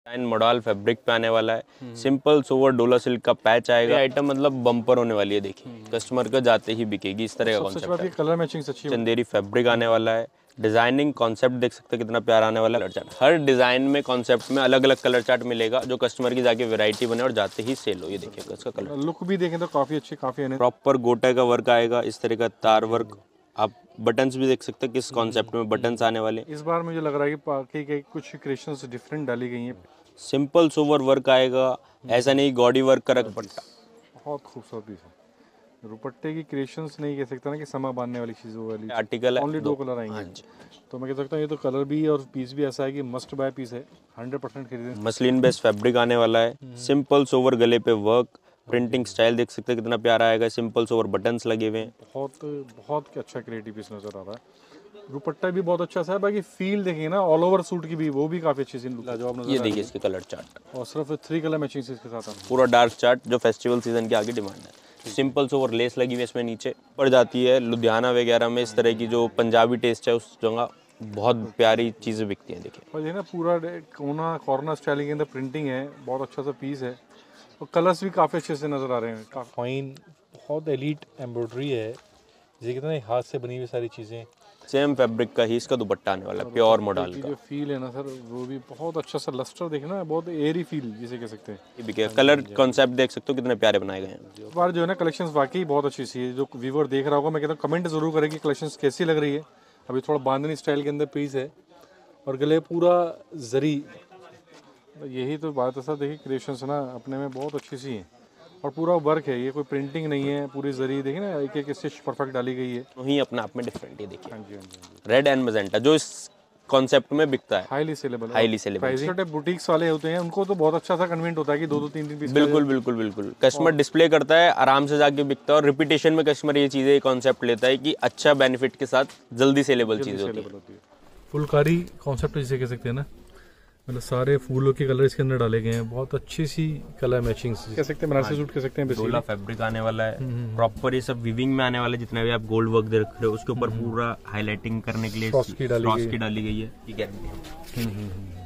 Model fabric पे आने वाला है। सिंपल सोवर डोला सिल्क का पैच आएगा। आइटम मतलब बम्पर होने वाली है, देखिए कस्टमर का जाते ही बिकेगी, इस तरह का कॉन्सेप्ट है। कलर मैचिंग अच्छी है। चंदेरी फैब्रिक आने वाला है। डिजाइनिंग कॉन्सेप्ट देख सकते हैं कितना प्यारा आने वाला है। कलर चार्ट हर डिजाइन में कॉन्सेप्ट में अलग अलग कलर चार्ट मिलेगा, जो कस्टमर की जाके वैरायटी बने और जाते ही सेल हो। ये देखिएगा इसका कलर लुक भी देखें तो काफी अच्छी, काफी प्रॉपर गोटा का वर्क आएगा, इस तरह का तार वर्क। आप बटन्स भी देख सकते हैं किस कॉन्सेप्ट में बटन्स आने वाले। इस बार मुझे लग रहा है कि कुछ क्रिएशंस डिफरेंट डाली गई हैं। सिंपल सोवर वर्क आएगा, ऐसा नहीं गॉडी वर्क का दुपट्टा। बहुत खूबसूरत पीस है। दुपट्टे की क्रिएशंस नहीं कह सकता ना कि समा बांधने वाली चीज़ वाली आर्टिकल है। ओनली 2 कलर आएंगे। तो मैं कह सकता हूँ ये तो कलर भी और पीस भी ऐसा है कि मस्ट बाय पीस है, 100% खरीदें। मसलिन बेस्ड फैब्रिक आने वाला है। सिंपल सोवर गले पे वर्क, प्रिंटिंग स्टाइल देख सकते हैं कितना प्यारा आएगा। सिंपल सोवर बटन्स लगे हुए हैं। बहुत अच्छा क्रिएटिव पीस नजर आ रहा है। दुपट्टा भी बहुत अच्छा सा है। बाकी फील देखेंगे ना ऑल ओवर सूट की भी, वो भी काफी अच्छी सी लाजवाब नजर। ये देखिए इसके कलर चार्ट, और सिर्फ 3 कलर मैचिंग इसके साथ पूरा डार्क चार्ट जो फेस्टिवल सीजन की आगे डिमांड है। सिंपल सोवर लेस लगी हुई है, इसमें नीचे पड़ जाती है। लुधियाना वगैरह में इस तरह की जो पंजाबी टेस्ट है उस जगह बहुत प्यारी चीजें बिकती हैं। देखिए और ये ना पूरा कोना कॉर्नर स्टाइलिंग के अंदर प्रिंटिंग है, बहुत अच्छा सा पीस है और कलर्स भी काफी अच्छे से नजर आ रहे हैं। फाइन, बहुत एलीट एम्ब्रॉयडरी है, ये कितना हाथ से बनी हुई सारी चीजें। सेम फैब्रिक का ही इसका दुपट्टा आने वाला है, प्योर मॉडल का। जो फील है ना सर, वो भी बहुत अच्छा सा लस्टर देखना, बहुत एयरी फील जिसे कह सकते हैं। ये कलर कॉन्सेप्ट देख सकते हो कितने प्यारे बनाए गए हैं। इस बार जो है ना कलेक्शंस वाकई बहुत अच्छी सी है। जो व्यूअर देख रहा होगा, मैं कहता हूँ कमेंट जरूर करें कि कलेक्शंस कैसी लग रही है। अभी थोड़ा बांधनी स्टाइल के अंदर पीस है और गले पूरा जरी। यही तो बात है सर, देखिए क्रिएशंस ना अपने में बहुत अच्छी सी है और पूरा वर्क है, ये कोई प्रिंटिंग नहीं है। पूरी जरी देखिए ना, एक एक स्टिच परफेक्ट डाली गई है। वही अपने आप में डिफरेंट है। देखिए हाँ जी, हाँ जी। रेड एंड मजेंटा जो इस कॉन्सेप्ट में बिकता है, हाईली सेलेबल। Highly saleable. छोटे बुटीक्स वाले होते हैं, उनको तो बहुत अच्छा सा कन्वीनियंट होता है कि 2-2 3-3 पीस। बिल्कुल बिल्कुल बिल्कुल। कस्टमर डिस्प्ले करता है, आराम से जाके बिकता है और रिपीटेशन में कस्टमर ये चीजें कॉन्सेप्ट लेता है कि अच्छा बेनिफिट के साथ जल्दी सेलेबल चीज होती है। फुलकारी कॉन्सेप्ट जिसे कह सकते हैं ना, मतलब सारे फूलों के कलर इसके अंदर डाले गए हैं। बहुत अच्छी सी कलर मैचिंग कह सकते हैं, बनारसी सूट कह सकते हैं। डोला फैब्रिक आने वाला है, प्रॉपर ये सब वीविंग में आने वाला है। जितना भी आप गोल्ड वर्क देख रहे हो उसके ऊपर पूरा हाईलाइटिंग करने के लिए फ्रॉस्ट की डाली गई है। ये गारंटी है।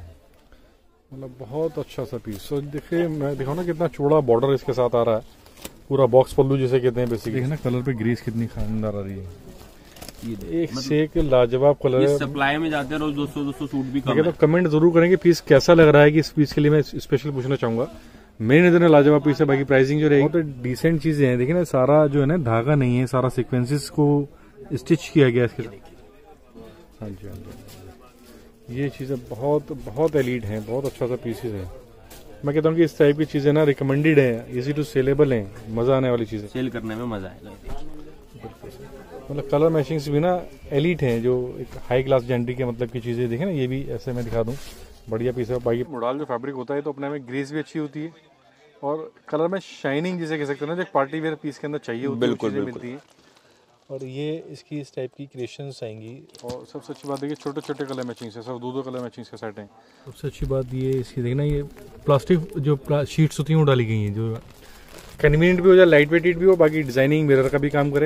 मतलब बहुत अच्छा सा पीस। तो देखिए मैं दिखाऊं ना कितना चौड़ा बॉर्डर इसके साथ आ रहा है, पूरा बॉक्स पल्लू जिसे कहते हैं बेसिकली। देखिए ना कलर पे ग्रेस कितनी शानदार आ रही है। एक से एक लाजवाब कलर है। सप्लाई में जाते हैं रोज 200 सूट भी कम है। तो कमेंट जरूर करेंगे पीस कैसा लग रहा है, कि इस पीस के लिए मैं स्पेशल पूछना चाहूंगा। मेरी नजर में लाजवाब पीस है। बाकी प्राइसिंग जो रहेगी बहुत डिसेंट चीजें हैं। देखिए ना सारा जो है ना धागा नहीं है, सारा सीक्वेंसेस को स्टिच किया गया इसके। हाँ जी, हाँ जी। ये चीजें बहुत एलीट हैं, बहुत अच्छा सा पीसेस है। मैं कहता हूँ कि इस टाइप की चीजें ना रिकमेंडेड है, इजी टू सेलेबल है, मजा आने वाली चीजें। सेल करने में मजा आएगा। मतलब कलर मैचिंग्स भी ना एलीट हैं, जो एक हाई क्लास जेंट्री के मतलब की चीजें। देखें ना, ये भी ऐसे मैं दिखा दूं, बढ़िया पीस है। बाकी मॉडल जो फैब्रिक होता है तो अपने में ग्रेस भी अच्छी होती है और कलर में शाइनिंग जिसे कह सकते हैं ना, जो पार्टी वेयर पीस के अंदर चाहिए होती है, बिल्कुल मिलती है। और ये इसकी इस टाइप की क्रिएशंस आएंगी। और सबसे अच्छी बात देखिए छोटे छोटे कलर मैचिंग्स है, सब 2-2 कलर मैचिंग्स के सेट हैं। सबसे अच्छी बात ये इसकी देखना, ये प्लास्टिक जो शीट्स होती हैं वो डाली गई हैं, जो कन्वीनियंट भी हो जाए, लाइट वेटेड भी हो, बाकी डिजाइनिंग मिरर का भी काम करे।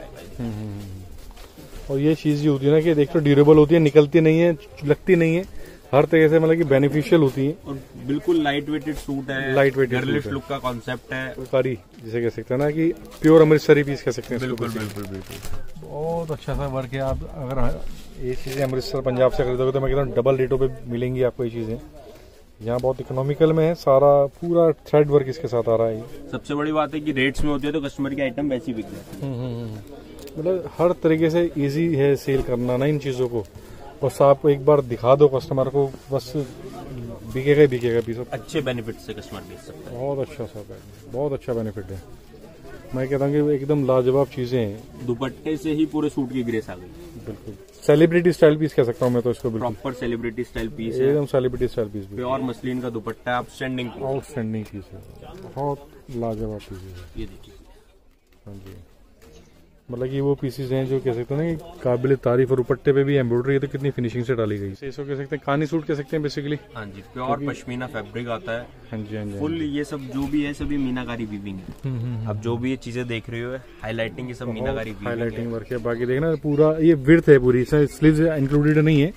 और ये चीज़ जो होती है ना कि देख तो ड्यूरेबल होती है, निकलती नहीं है, लगती नहीं है, हर तरह से मतलब कि बेनिफिशियल होती है। और बिल्कुल लाइट वेटेड सूट है, लाइट वेटेड गर्लिश लुक का कॉन्सेप्ट है। फुलकारी जिसे कह सकते हैं ना, कि प्योर अमृतसरी पीस कह सकते हैं। बिल्कुल बिल्कुल बिल्कुल। बहुत अच्छा सा वर्क है। आप अगर ये चीज़ें अमृतसर पंजाब से खरीदोगे तो मैं कहता हूँ डबल रेटों पे मिलेंगी आपको ये चीज़ें। यहाँ बहुत इकोनॉमिकल में है, सारा पूरा थ्रेड वर्क इसके साथ आ रहा है। सबसे बड़ी बात है कि रेट्स में होती है तो कस्टमर की आइटम वैसी बिक जाती है। मतलब हर तरीके से इजी है सेल करना ना इन चीज़ों को। बस आप एक बार दिखा दो कस्टमर को, बस बिकेगा ही बिकेगा पीस। अच्छे बेनिफिट से कस्टमर बेच सकता है। बहुत अच्छा सा, बहुत अच्छा बेनिफिट है। मैं कहता हूँ कि एकदम लाजवाब चीज़ें हैं। दुपट्टे से ही पूरे सूट की ग्रेस आ गई। बिल्कुल सेलिब्रिटी स्टाइल पीस कह सकता हूँ मैं तो इसको। प्रॉपर सेलिब्रिटी स्टाइल पीस है, एकदम celebrity style piece. Pure muslin का दुपट्टा, आउटस्टैंडिंग पीस है, बहुत लाजवाब पीस है। ये देखिए। हाँ जी, मतलब कि वो पीसेस हैं जो कह सकते हैं ना कि काबिल तारीफ। और दुपट्टे पे भी एम्ब्रॉयडरी है तो कितनी फिनिशिंग से डाली गई। इसको कह सकते हैं कानी सूट कह सकते हैं बेसिकली। हाँ जी, प्योर पश्मीना फैब्रिक आता है। हाँ जी, हाँ जी। फुल ये सब जो भी है सभी मीनाकारी वीविंग है। अब जो भी ये चीजें देख रही हो हाईलाइटिंग, ये सब मीनाकारी हाईलाइटिंग वर्क है। बाकी देखना पूरा ये विड्थ है पूरी, स्लीव्स इंक्लूडेड नहीं है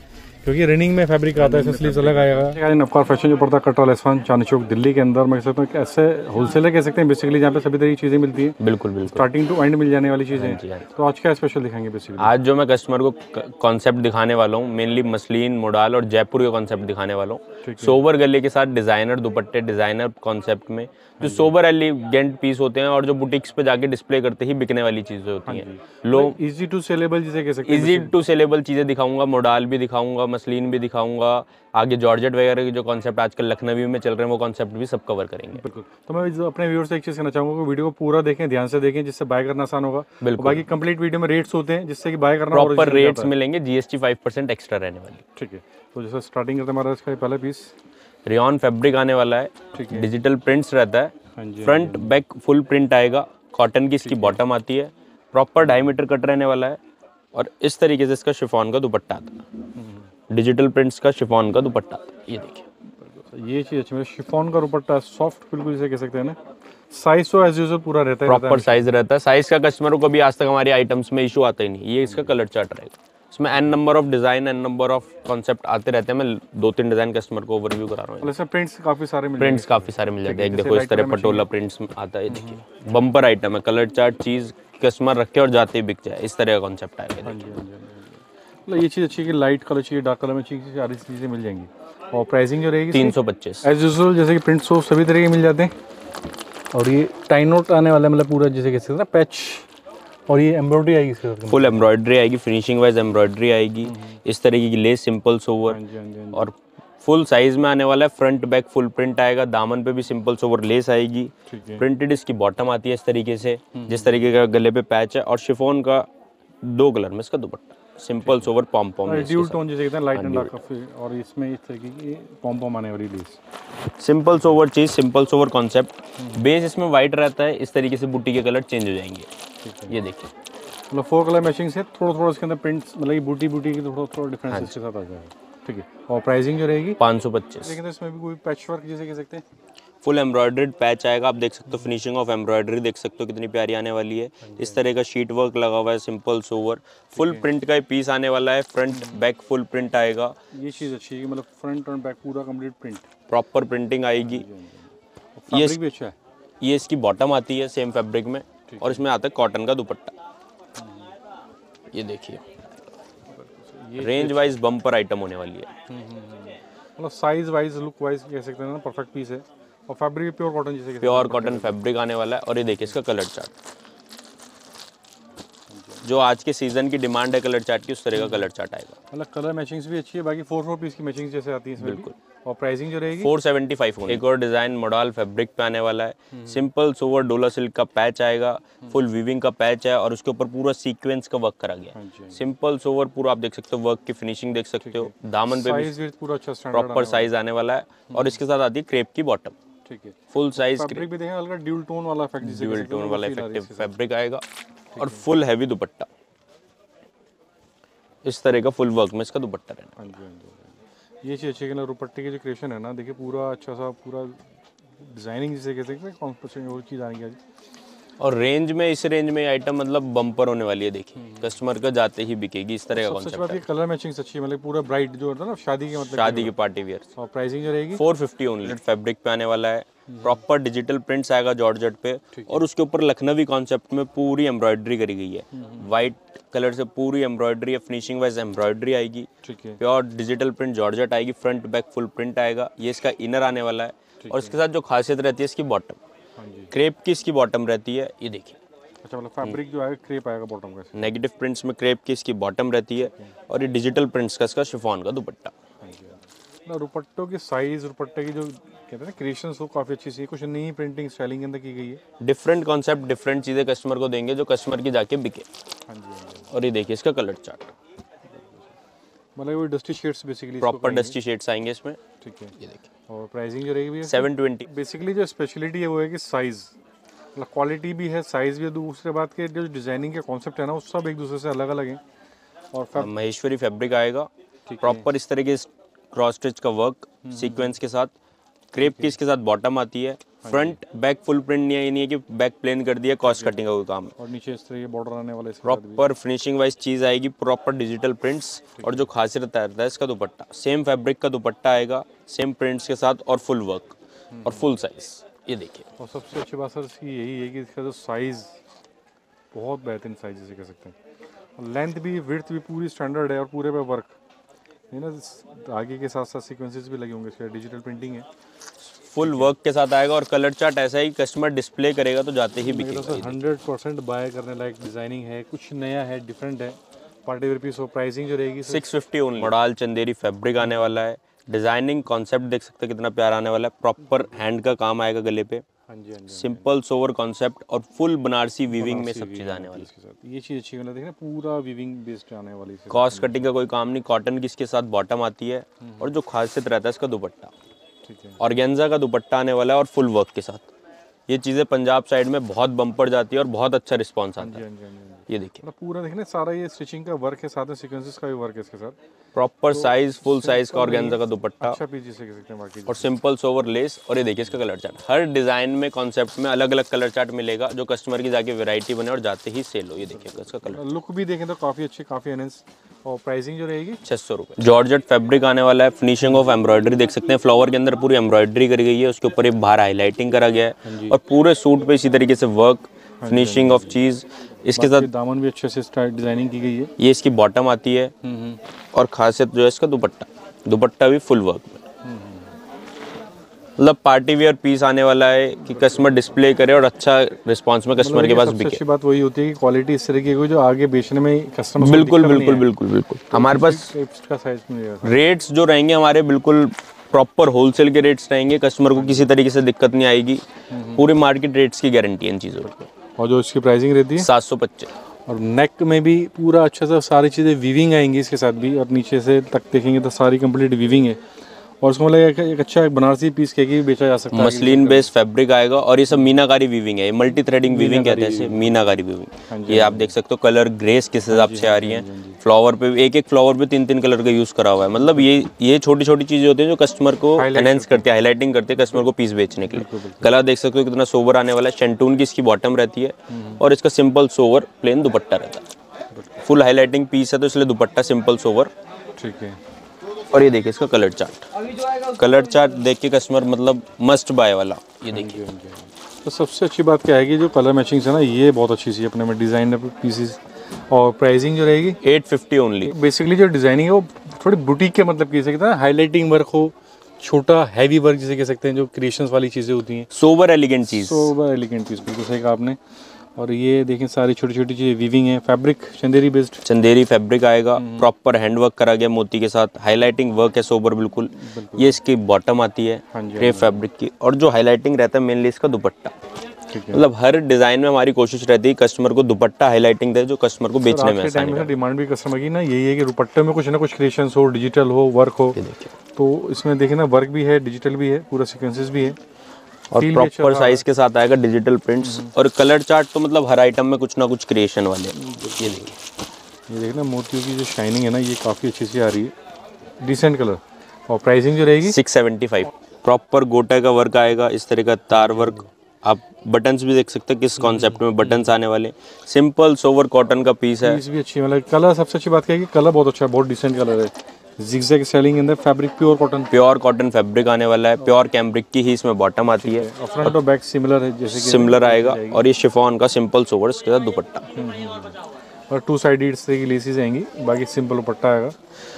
क्योंकि रनिंग में फैब्रिक आता है, स्लीव्स अलग आएगा। नवकार फैशन जो पड़ता है कटरा लेसवान चांदनी चौक दिल्ली के अंदर, मैं कह सकता हूँ कि ऐसे होलसेलर कह सकते हैं बेसिकली, जहाँ पे सभी तरह की चीज़ें मिलती हैं, बिल्कुल बिल्कुल स्टार्टिंग टू एंड मिल जाने वाली चीज़ें। जी, हाँ। तो आज क्या स्पेशल दिखाएंगे बेसिकली? आज जो मैं कस्टमर को कॉन्सेप्ट दिखाने वाला हूँ, मेनली मसलिन, मोडाल और जयपुर के कॉन्सेप्ट दिखाने वाला हूँ। सोबर गले के साथ डिज़ाइनर दुपट्टे, डिज़ाइनर कॉन्सेप्ट में जो सोबर एलिगेंट पीस होते हैं और जो बुटीक्स पे जाके डिस्प्ले करते ही बिकने वाली चीज़ें होती हैं। लोग इजी टू सेलेबल जिसे कह सकते हैं, इजी टू सेलेबल चीज़ें दिखाऊंगा, मोडाल भी दिखाऊंगा, मसलिन भी दिखाऊंगा, आगे जॉर्जेट वगैरह के जो कॉन्सेप्ट आजकल लखनवी में चल रहे हैं वो कॉन्सेप्ट भी सब कवर करेंगे। बिल्कुल। तो मैं अपने व्यूअर्स से एक चीज़ कहना चाहूँगा कि वीडियो को पूरा देखें, ध्यान से देखें, जिससे बाय करना आसान होगा। बिल्कुल। बाकी कंप्लीट वीडियो में रेट्स होते हैं जिससे कि बाय करना प्रॉपर रेट्स मिलेंगे, जीएसटी 5% एक्स्ट्रा रहने वाली। ठीक है। तो जैसे स्टार्टिंग करते हैं हमारा इसका पहला पीस रेयॉन फैब्रिक आने वाला है, डिजिटल प्रिंट्स रहता है, फ्रंट बैक फुल प्रिंट आएगा, कॉटन की इसकी बॉटम आती है, प्रॉपर 2.5 मीटर कट रहने वाला है और इस तरीके से इसका शिफॉन का दुपट्टा आता है। डिजिटल प्रिंट्स का शिफॉन का दुपट्टा आता है, ये देखिए। ये चीज़ अच्छी है, शिफॉन का दुपट्टा सॉफ्ट बिल्कुल जिसे कह सकते हैं ना। साइज तो एज यूजुअल पूरा रहता है, प्रॉपर साइज रहता है। साइज का कस्टमरों को भी आज तक हमारे आइटम्स में इशू आता ही नहीं। ये इसका कलर चार्ट रहेगा, इसमें n number of design, n number of concept आते रहते हैं। मैं 2-3 डिजाइन कस्टमर को ओवरव्यू करा रहा हूँ। प्रिंट्स काफी सारे मिल जाते हैं। एक देखो इस तरह पटोला प्रिंट्स आता है, देखिए बम्पर आइटम है, कलर चार्ट चीज कस्टमर रखे और जाते ही बिक जाए, इस तरह का कॉन्सेप्ट आएगा। मतलब ये चीज़ अच्छी है कि लाइट कलर चाहिए, डार्क कलर में चाहिए, सारी चीज़ें मिल जाएंगी। और प्राइसिंग जो रहेगी 325 एज यूजुअल, जैसे कि प्रिंट्स हो सभी तरह के मिल जाते हैं। और ये टाई नोट आने वाला है, मतलब पूरा जैसे कह सकते हैं ना पैच, और ये एम्ब्रॉयडरी आएगी इसके साथ, फुल एम्ब्रॉयडरी आएगी, फिनिशिंग वाइज एम्ब्रॉयडरी आएगी, इस तरीके की लेस सिंपल सोवर और फुल साइज में आने वाला है। फ्रंट बैक फुल प्रिंट आएगा, दामन पे भी सिंपल सोवर लेस आएगी, प्रिंटेड इसकी बॉटम आती है इस तरीके से, जिस तरीके का गले पे पैच है, और शिफॉन का 2 कलर में इसका dupatta, simple sober pom pom dual tone जिसे कहते हैं, लाइट एंड डार्क, और इसमें इस तरीके की पॉम पॉम आने वाली लेस, सिंपल सोवर चीज, सिंपल सोवर कॉन्सेप्ट। बेस इसमें वाइट रहता है, इस तरीके से बूटी के कलर चेंज हो जाएंगे, ये देखिए। मतलब 4 कलर मैचिंग से थोड़ा इसके अंदर प्रिंट्स, मतलब बूटी की थोड़ा डिफरेंस इसके साथ आ जाएगा। ठीक है। और प्राइसिंग जो रहेगी 525। लेकिन इसमें भी कोई पैच वर्क जिसे कह सकते हैं, फुल एम्ब्रॉयडर्ड पैच आएगा, आप देख सकते हो फिनिशिंग ऑफ एम्ब्रॉयडरी देख सकते हो कितनी प्यारी आने वाली है। इस तरह का शीट वर्क लगा हुआ है, सिंपल सोवर फुल प्रिंट का पीस आने वाला है, फ्रंट बैक फुल प्रिंट आएगा। ये चीज़ अच्छी है, मतलब फ्रंट और बैक पूरा कंप्लीट प्रिंट, प्रॉपर प्रिंटिंग आएगी। ये भी अच्छा है। ये इसकी बॉटम आती है सेम फैब्रिक में, और इसमें आता है कॉटन का दुपट्टा, ये देखिए। रेंज वाइज बम्पर आइटम होने वाली है, मतलब साइज वाइज लुक वाइज कह सकते हैं ना, परफेक्ट पीस है। और फैब्रिक प्योर कॉटन जिसे प्योर कॉटन फैब्रिक आने वाला है। और ये देखिए इसका कलर चार्ट, जो आज के सीजन की डिमांड है कलर चार्ट की, उस तरह का कलर चार्ट आएगा। मतलब कलर मैचिंग्स भी अच्छी है, बाकी 4 पीस की मैचिंग जैसे आती है इसमें। बिल्कुल। और प्राइसिंग जो रहेगी 475 होगी। एक और डिजाइन मॉडल फैब्रिक पे आने वाला है, सिंपल सोवर डोला सिल्क का पैच आएगा, फुल वीविंग का पैच है, और उसके ऊपर पूरा सीक्वेंस का वर्क करा गया है। सिंपल सोवर पूरा आप देख सकते हो, वर्क की फिनिशिंग देख सकते हो, दामन पे भी पूरा अच्छा स्टैंडर्ड प्रॉपर साइज आने वाला है, और इसके साथ आती है क्रेप की बॉटम। ठीक है। फुल साइज फैब्रिक भी देखें, हल्का ड्यूल टोन वाला इफेक्ट, ड्यूल टोन वाला इफेक्टिव फैब्रिक आएगा, और फुल हैवी दुपट्टा, इस तरह का फुल वर्क में इसका दुपट्टा रहना। ये चीज़ अच्छी है कि दुपट्टे की जो क्रिएशन है ना, देखिए पूरा अच्छा सा, पूरा डिजाइनिंग जिसे कह सकते हैं, कॉम्पोजिशन वो चीज़ आने की। और रेंज में, इस रेंज में आइटम मतलब बम्पर होने वाली है, देखिए कस्टमर का जाते ही बिकेगी, इस तरह का कॉन्सेप्ट है। कलर मैचिंग अच्छी है, मतलब पूरा ब्राइट जो होता है ना शादी के, मतलब शादी की पार्टी वियर। और प्राइसिंग जो रहेगी 450 ओनली। फैब्रिक पे आने वाला है, प्रॉपर डिजिटल प्रिंट्स आएगा जॉर्जेट पे, और उसके ऊपर लखनवी कॉन्सेप्ट में पूरी एम्ब्रॉयडरी करी गई है, व्हाइट कलर से पूरी एम्ब्रॉयडरी है, फिनिशिंग वाइज एम्ब्रॉयडरी आएगी, प्योर डिजिटल प्रिंट जॉर्जेट आएगी, फ्रंट बैक फुल प्रिंट आएगा। ये इसका इनर आने वाला है, और इसके साथ जो खासियत रहती है इसकी बॉटम, क्रेप की इसकी बॉटम रहती है, ये देखिए। अच्छा, मतलब फैब्रिक जो है क्रेप आएगा बॉटम का, नेगेटिव प्रिंट्स में क्रेप की इसकी बॉटम रहती है, और ये डिजिटल प्रिंट्स का इसका शिफॉन का दुपट्टा। दुपट्टों की साइज, दुपट्टे की जो कहते हैं ना क्रिएशंस, वो काफ़ी अच्छी सी, कुछ नई प्रिंटिंग स्टाइलिंग के अंदर की गई है। डिफरेंट कॉन्सेप्ट, डिफरेंट चीज़ें कस्टमर को देंगे जो कस्टमर की जाके बिके। हाँ जी। और ये देखिए इसका कलर चार्ट, मतलब वो dusty shades basically, proper dusty shades आएंगे इसमें। ठीक है। ये देखिए। और प्राइसिंग जो रहेगी 720। बेसिकली जो स्पेशलिटी है वो है कि साइज़, मतलब क्वालिटी भी है, साइज़ भी है। दूसरे बात के जो डिज़ाइनिंग के कॉन्सेप्ट है ना, वो सब एक दूसरे से अलग अलग हैं। और महेश्वरी फैब्रिक आएगा, प्रॉपर इस तरह के क्रॉस स्टिच का वर्क सीक्वेंस के साथ, क्रेप की इसके साथ बॉटम आती है, फ्रंट बैक फुल प्रिंट नहीं है, ये नहीं है कि बैक प्लेन कर दिया, कॉस्ट कटिंग का कोई काम है। और नीचे इस तरह ये बॉर्डर आने वाला है इसके साथ भी। प्रॉपर फिनिशिंग वाइज चीज़ आएगी, प्रॉपर डिजिटल प्रिंट्स। और जो खासियत रहता है इसका दुपट्टा, सेम फैब्रिक का दुपट्टा आएगा, सेम प्रिंट्स के साथ और फुल वर्क और फुल साइज। ये देखिए, और सबसे अच्छी बात सर इसकी यही है कि इसका जो साइज़ बहुत बेहतरीन साइज जिसे कह सकते हैं। लेंथ भी विड्थ भी पूरी स्टैंडर्ड है और पूरे पे वर्क है ना, आगे के साथ साथ सीक्वेंसेस भी लगे होंगे, इसका डिजिटल प्रिंटिंग है, फुल वर्क के साथ आएगा। और कलर चार्ट ऐसा ही कस्टमर डिस्प्ले करेगा तो जाते ही बिकेगा। सर 100% बाय करने लायक डिजाइनिंग है, कुछ नया है, डिफरेंट है, पार्टी वेयर पीस। और प्राइसिंग जो रहेगी 650 ओनली। मॉडल चंदेरी फैब्रिक आने वाला है, डिजाइनिंग कॉन्सेप्ट देख सकते हैं कितना प्यारा आने वाला है। प्रॉपर हैंड का काम आएगा गले पे, हाँ जी, हाँ जी, सिंपल सोवर कॉन्सेप्ट और फुल बनारसी वीविंग में सब चीज़ आने वाली है। इसके साथ ये चीज़ अच्छी मतलब देखना, पूरा वीविंग बेस्ड आने वाली है। कॉस्ट कटिंग का कोई काम नहीं, कॉटन की इसके साथ बॉटम आती है। और जो खासियत रहता है इसका दुपट्टा, ठीक है, ऑर्गेन्जा का दुपट्टा आने वाला है और फुल वर्क के साथ। ये चीज़ें पंजाब साइड में बहुत बम्पर जाती है और बहुत अच्छा रिस्पॉन्स आता है। हाँ जी, हाँ जी। ये देखिए, मतलब पूरा देखना सारा ये स्टिचिंग का वर्क है, साथ में सीक्वेंसेस का भी वर्क है इसके साथ। प्रॉपर साइज, फुल साइज का ऑर्गेन्जा का दुपट्टा अच्छा पीस जिसे कह सकते हैं बाकी। और सिंपल सोवर लेस। और ये देखिए इसका कलर चार्ट, हर डिजाइन में कॉन्सेप्ट में अलग अलग कलर चार्ट मिलेगा, जो कस्टमर की जाके वैरायटी बने और जाते ही सेल हो। ये देखिए इसका कलर, लुक भी देखें तो काफ़ी अच्छी, काफ़ी एनहेंस। और प्राइसिंग जो रहेगी 600 रुपये। जॉर्जेट फैब्रिक आने वाला है, फिनिशिंग ऑफ एम्ब्रॉयडरी देख सकते हैं, फ्लावर के अंदर पूरी एम्ब्रॉयडरी करी गई है, उसके ऊपर एक बाहर हाईलाइटिंग करा गया है और पूरे सूट पे इसी तरीके से वर्क, फिनिशिंग ऑफ चीज़। इसके साथ दामन भी अच्छे से डिजाइनिंग की गई है। ये इसकी बॉटम आती है और खासियत जो है इसका दुपट्टा, दुपट्टा भी फुल वर्क में। मतलब पार्टी वेयर पीस आने वाला है कि कस्टमर डिस्प्ले करे और अच्छा रिस्पांस में कस्टमर के पास सबसे बिके। अच्छी बात वही होती है कि क्वालिटी इस तरह की हो जो आगे बेचने में कस्टमर बिल्कुल बिल्कुल बिल्कुल बिल्कुल। हमारे पास का साइज मिलेगा। रेट्स जो रहेंगे हमारे बिल्कुल प्रॉपर होलसेल के रेट्स रहेंगे, कस्टमर को किसी तरीके से दिक्कत नहीं आएगी। पूरे मार्केट रेट्स की गारंटी है इन चीज़ों की। और जो इसकी प्राइसिंग रहती है 725। और नेक में भी पूरा अच्छा सा सारी चीज़ें वीविंग आएंगी इसके साथ भी, और नीचे से तक देखेंगे तो सारी कंप्लीट वीविंग है। और उसको मतलब एक अच्छा बनारसी पीस के भी बेचा जा सकता है। मसलिन बेस्ड फैब्रिक आएगा और ये सब मीनाकारी वीविंग है, मल्टी थ्रेडिंग वीविंग कहते हैं इसे, मीनाकारी वीविंग। ये आप देख सकते हो कलर ग्रेस किस हिसाब से आ रही है। फ्लावर पे एक एक फ्लावर पे 3-3 कलर का यूज करा हुआ है। मतलब ये छोटी छोटी चीजें होती हैं जो कस्टमर को एनहेंस करती है, हाईलाइटिंग करती है कस्टमर को पीस बेचने के लिए। कलर देख सकते हो कितना सोवर आने वाला है। शेंटून की इसकी बॉटम रहती है और इसका सिंपल सोवर प्लेन दुपट्टा रहता है। फुल हाईलाइटिंग पीस है तो इसलिए दुपट्टा सिंपल सोवर। ठीक है। और ये देखिए इसका कलर चार्ट, कलर चार्ट देख के कस्टमर मतलब मस्ट बाय वाला। ये देखिए, तो सबसे अच्छी बात क्या है कि जो कलर मैचिंग है ना, ये बहुत अच्छी सी अपने में डिजाइन पीसेस। और प्राइसिंग जो रहेगी 850 ओनली। बेसिकली जो डिजाइनिंग है वो थोड़ी बुटीक के मतलब कह सकते हैं, हाईलाइटिंग वर्क हो, छोटा हैवी वर्क जिसे कह सकते हैं, जो क्रिएशंस वाली चीज़ें होती हैं, सोबर एलिगेंट चीज़, सोबर एलिगेंट पीस, बिल्कुल सही कहा आपने। और ये देखें सारी छोटी छोटी चीज़ें वीविंग है, fabric Chanderi based, Chanderi fabric आएगा, प्रॉपर हैंड वर्क करा गया मोती के साथ, हाईलाइटिंग वर्क है सोबर बिल्कुल। ये इसकी बॉटम आती है क्रेप फैब्रिक की। और जो हाईलाइटिंग रहता है मेनली इसका दुपट्टा। मतलब हर डिजाइन में हमारी कोशिश रहती है कस्टमर को दुपट्टा हाईलाइटिंग दे जो कस्टमर को बेचने में आसानी हो। डिमांड भी कस्टमर की ना यही है कि दुपट्टे में कुछ ना कुछ क्रिएशंस हो, डिजिटल हो, वर्क हो। तो इसमें देखिए ना वर्क भी है, डिजिटल भी है, पूरा सीक्वेंसेस भी है और प्रॉपर साइज के साथ आएगा, डिजिटल प्रिंट्स और कलर चार्ट। तो मतलब हर आइटम में कुछ ना कुछ क्रिएशन वाले। ये देखिए, ये देखिए ना मोतियों की जो शाइनिंग है ना, ये काफ़ी अच्छी सी आ रही है, डिसेंट कलर। और प्राइसिंग जो रहेगी 675। प्रॉपर गोटा का वर्क आएगा, इस तरह का तार वर्क। आप बटन्स भी देख सकते हैं किस कॉन्सेप्ट में बटन्स आने वाले। सिंपल सोवर कॉटन का पीस है। पीस भी अच्छी, मतलब कलर सबसे अच्छी बात क्या है कि कलर बहुत अच्छा है, बहुत डिसेंट कलर है। जिगजैग सेलिंग अंदर फैब्रिक प्योर कॉटन फैब्रिक आने वाला है। प्योर कैम्ब्रिक की ही इसमें बॉटम आती है और फ्रंट और बैक सिमिलर है, जैसे कि सिमिलर आएगा। और ये शिफॉन का सिंपल सोवर, इसके साथ दुपट्टा और 2 साइडेड इस तरह की लेसेस आएंगी, बाकी सिंपल दुपट्टा आएगा।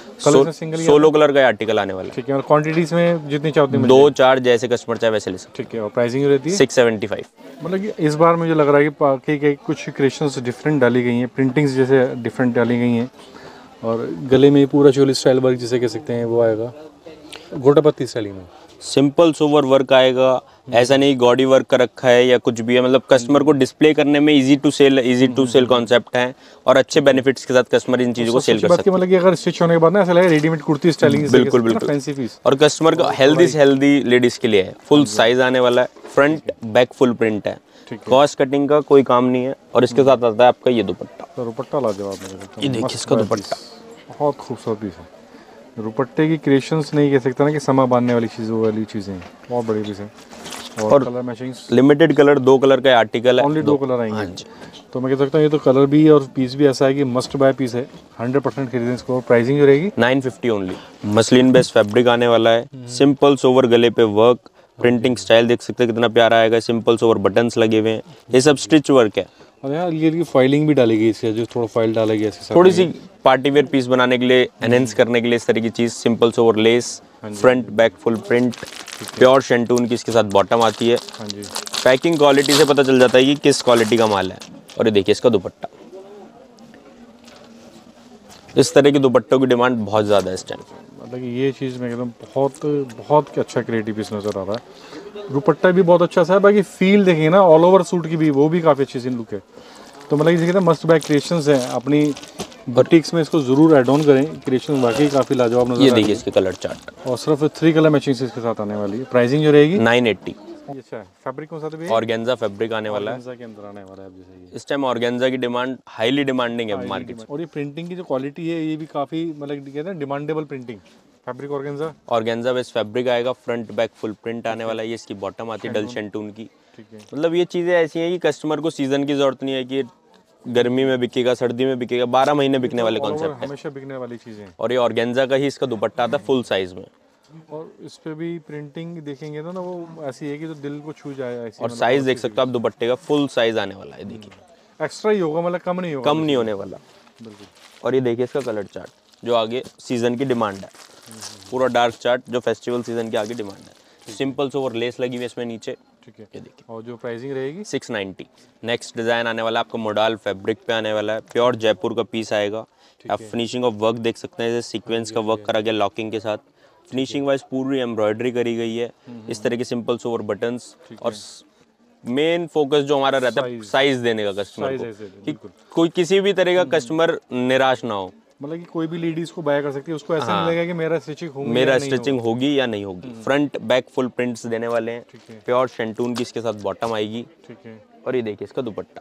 सोलो कलर का आर्टिकल आने वाला है। ठीक है। और क्वांटिटीज में जितनी चाहते हैं 2-4 जैसे कस्टमर चाहे वैसे ले सकते। ठीक है। और प्राइसिंग रहती है 675। मतलब कि इस बार मुझे लग रहा है कि कुछ क्रिएशंस डिफरेंट डाली गई हैं, प्रिंटिंग्स जैसे डिफरेंट डाली गई हैं। और गले में पूरा चोली स्टाइल वर्क जिसे कह सकते हैं वो आएगा, गोटापत्ती स्टाइल में सिंपल सोवर वर्क आएगा। ऐसा नहीं गॉडी वर्क का रखा है या कुछ भी है, मतलब कस्टमर को डिस्प्ले करने में इजी टू सेल कॉन्सेप्ट है और अच्छे बेनिफिट्स के साथ कस्टमर इन चीजों को सेल कर सकते हैं। मतलब कि अगर स्टिच होने के बाद ना ऐसा लगे रेडीमेड कुर्ती स्टाइलिंग, बिल्कुल बिल्कुल फैंसी पीस। और कस्टमर का हेल्दी लेडीज के लिए है, फुल साइज आने वाला है, फ्रंट बैक फुल प्रिंट है, कॉस्ट कटिंग का कोई काम नहीं है। और इसके साथ आता है आपका ये दुपट्टा। दुपट्टा लाजवाब, ये देखिए इसका दुपट्टा बहुत खूबसूरत पीस है। दुपट्टे की क्रिएशंस नहीं कह सकता ना कि समा बांधने वाली चीज़, वो वाली चीज़ें बहुत बड़ी पीस है। और colour matchings limited colour, 2 colour का आर्टिकल है, ओनली 2 कलर आएंगे। हाँ जी। तो मैं कह सकता हूँ ये तो कलर भी और पीस भी ऐसा है कि मस्ट बाय पीस है, 100% खरीदें इसको। प्राइसिंग जो रहेगी 950 ओनली। मसलिन बेस्ड फैब्रिक आने वाला है, सिंपल सोवर गले पे वर्क, प्रिंटिंग स्टाइल देख सकते हैं कितना प्यारा आएगा, सिंपल सोवर बटन्स लगे हुए हैं, ये सब स्टिच वर्क है। और यहाँ ये फाइलिंग भी डाली गई इससे, जो थोड़ा फाइल डाला गया इसके साथ। थोड़ी सी पार्टी वेयर पीस बनाने के लिए, एनहेंस करने के लिए इस तरह की चीज, simple sober lace, front back full print, pure शेंटून की इसके साथ बॉटम आती है। हाँ जी। पैकिंग क्वालिटी से पता चल जाता है कि किस क्वालिटी का माल है। और ये देखिए इसका दुपट्टा, इस तरह के दुपट्टों की डिमांड बहुत ज़्यादा है इस टाइम। मतलब कि ये चीज़ में एकदम बहुत अच्छा क्रिएटिव पीस नज़र आ रहा है। दुपट्टा भी बहुत अच्छा सा है, बाकी फील देखेंगे ना ऑल ओवर सूट की भी, वो भी काफ़ी अच्छी सी लुक है। तो मतलब ये मस्ट बाय क्रिएशंस हैं, अपनी बुटीक्स में इसको ज़रूर ऐड ऑन करें। क्रिएशन वाकई काफ़ी लाजवाब नज़र ये आ रही देखिए है। इसके कलर चार्ट, और सिर्फ 3 कलर मैचिंग इसके साथ आने वाली है। प्राइसिंग जो रहेगी 980। अच्छा है। फैब्रिक कौन सा था? ऑर्गेन्जा फैब्रिक आने वाला है। ऑर्गेन्जा के अंदर आने वाला है अब जैसे ये। इस टाइम ऑर्गेन्जा की डिमांड हाईली डिमांडिंग है मार्केट में। और ये प्रिंटिंग की जो क्वालिटी है ये भी काफ़ी मतलब कहते हैं demandable printing. Fabric organza, organza based fabric आएगा, फ्रंट बैक फुल प्रिंट आने वाला है, ये इसकी बॉटम आती है डल शेंटून की। ठीक है। मतलब ये चीज़ें ऐसी हैं कि कस्टमर को सीजन की जरूरत नहीं है कि गर्मी में बिकेगा, सर्दी में बिकेगा, 12 महीने बिकने वाले कॉन्सेप्ट है। हमेशा बिकने वाली चीज़ें। और ये ऑर्गेन्जा का ही इसका दुपट्टा आता है फुल साइज में। और इस पे भी प्रिंटिंग देखेंगे तो ना वो ऐसी है कि जो दिल को छू जाए ऐसी। और साइज देख सकते हो आप, दुपट्टे का फुल साइज आने वाला है, देखिए एक्स्ट्रा ही होगा, मतलब कम नहीं होगा। कम नहीं होने वाला। बिल्कुल। और ये देखिए इसका कलर चार्ट, जो आगे सीजन की डिमांड है, पूरा डार्क चार्ट जो फेस्टिवल सीजन के आगे डिमांड है। सिंपल सोवर लेस लगी हुई है इसमें नीचे, ठीक है। ये देखिए। और जो प्राइसिंग रहेगी 690। नेक्स्ट डिजाइन आने वाला है आपको मोडाल फैब्रिक पे आने वाला है, प्योर जयपुर का पीस आएगा। आप फिनिशिंग ऑफ वर्क देख सकते हैं, जैसे सीक्वेंस का वर्क करा गया लॉकिंग के साथ, फिनिशिंग वाइज पूरी एम्ब्रॉयडरी करी गई है। इस तरह के सिंपल सोवर बटन्स, और मेन फोकस जो हमारा रहता है साइज देने का कस्टमर को, कि कोई किसी भी तरह का कस्टमर निराश ना हो। मतलब कि कोई भी लेडीज को बाय कर सकती है, उसको ऐसा नहीं लगेगा कि मेरा स्टिचिंग होगी या नहीं होगी। फ्रंट बैक फुल प्रिंट्स देने वाले हैं, प्योर शेंटून की इसके साथ बॉटम आएगी। ठीक है। और ये देखिए इसका dupatta,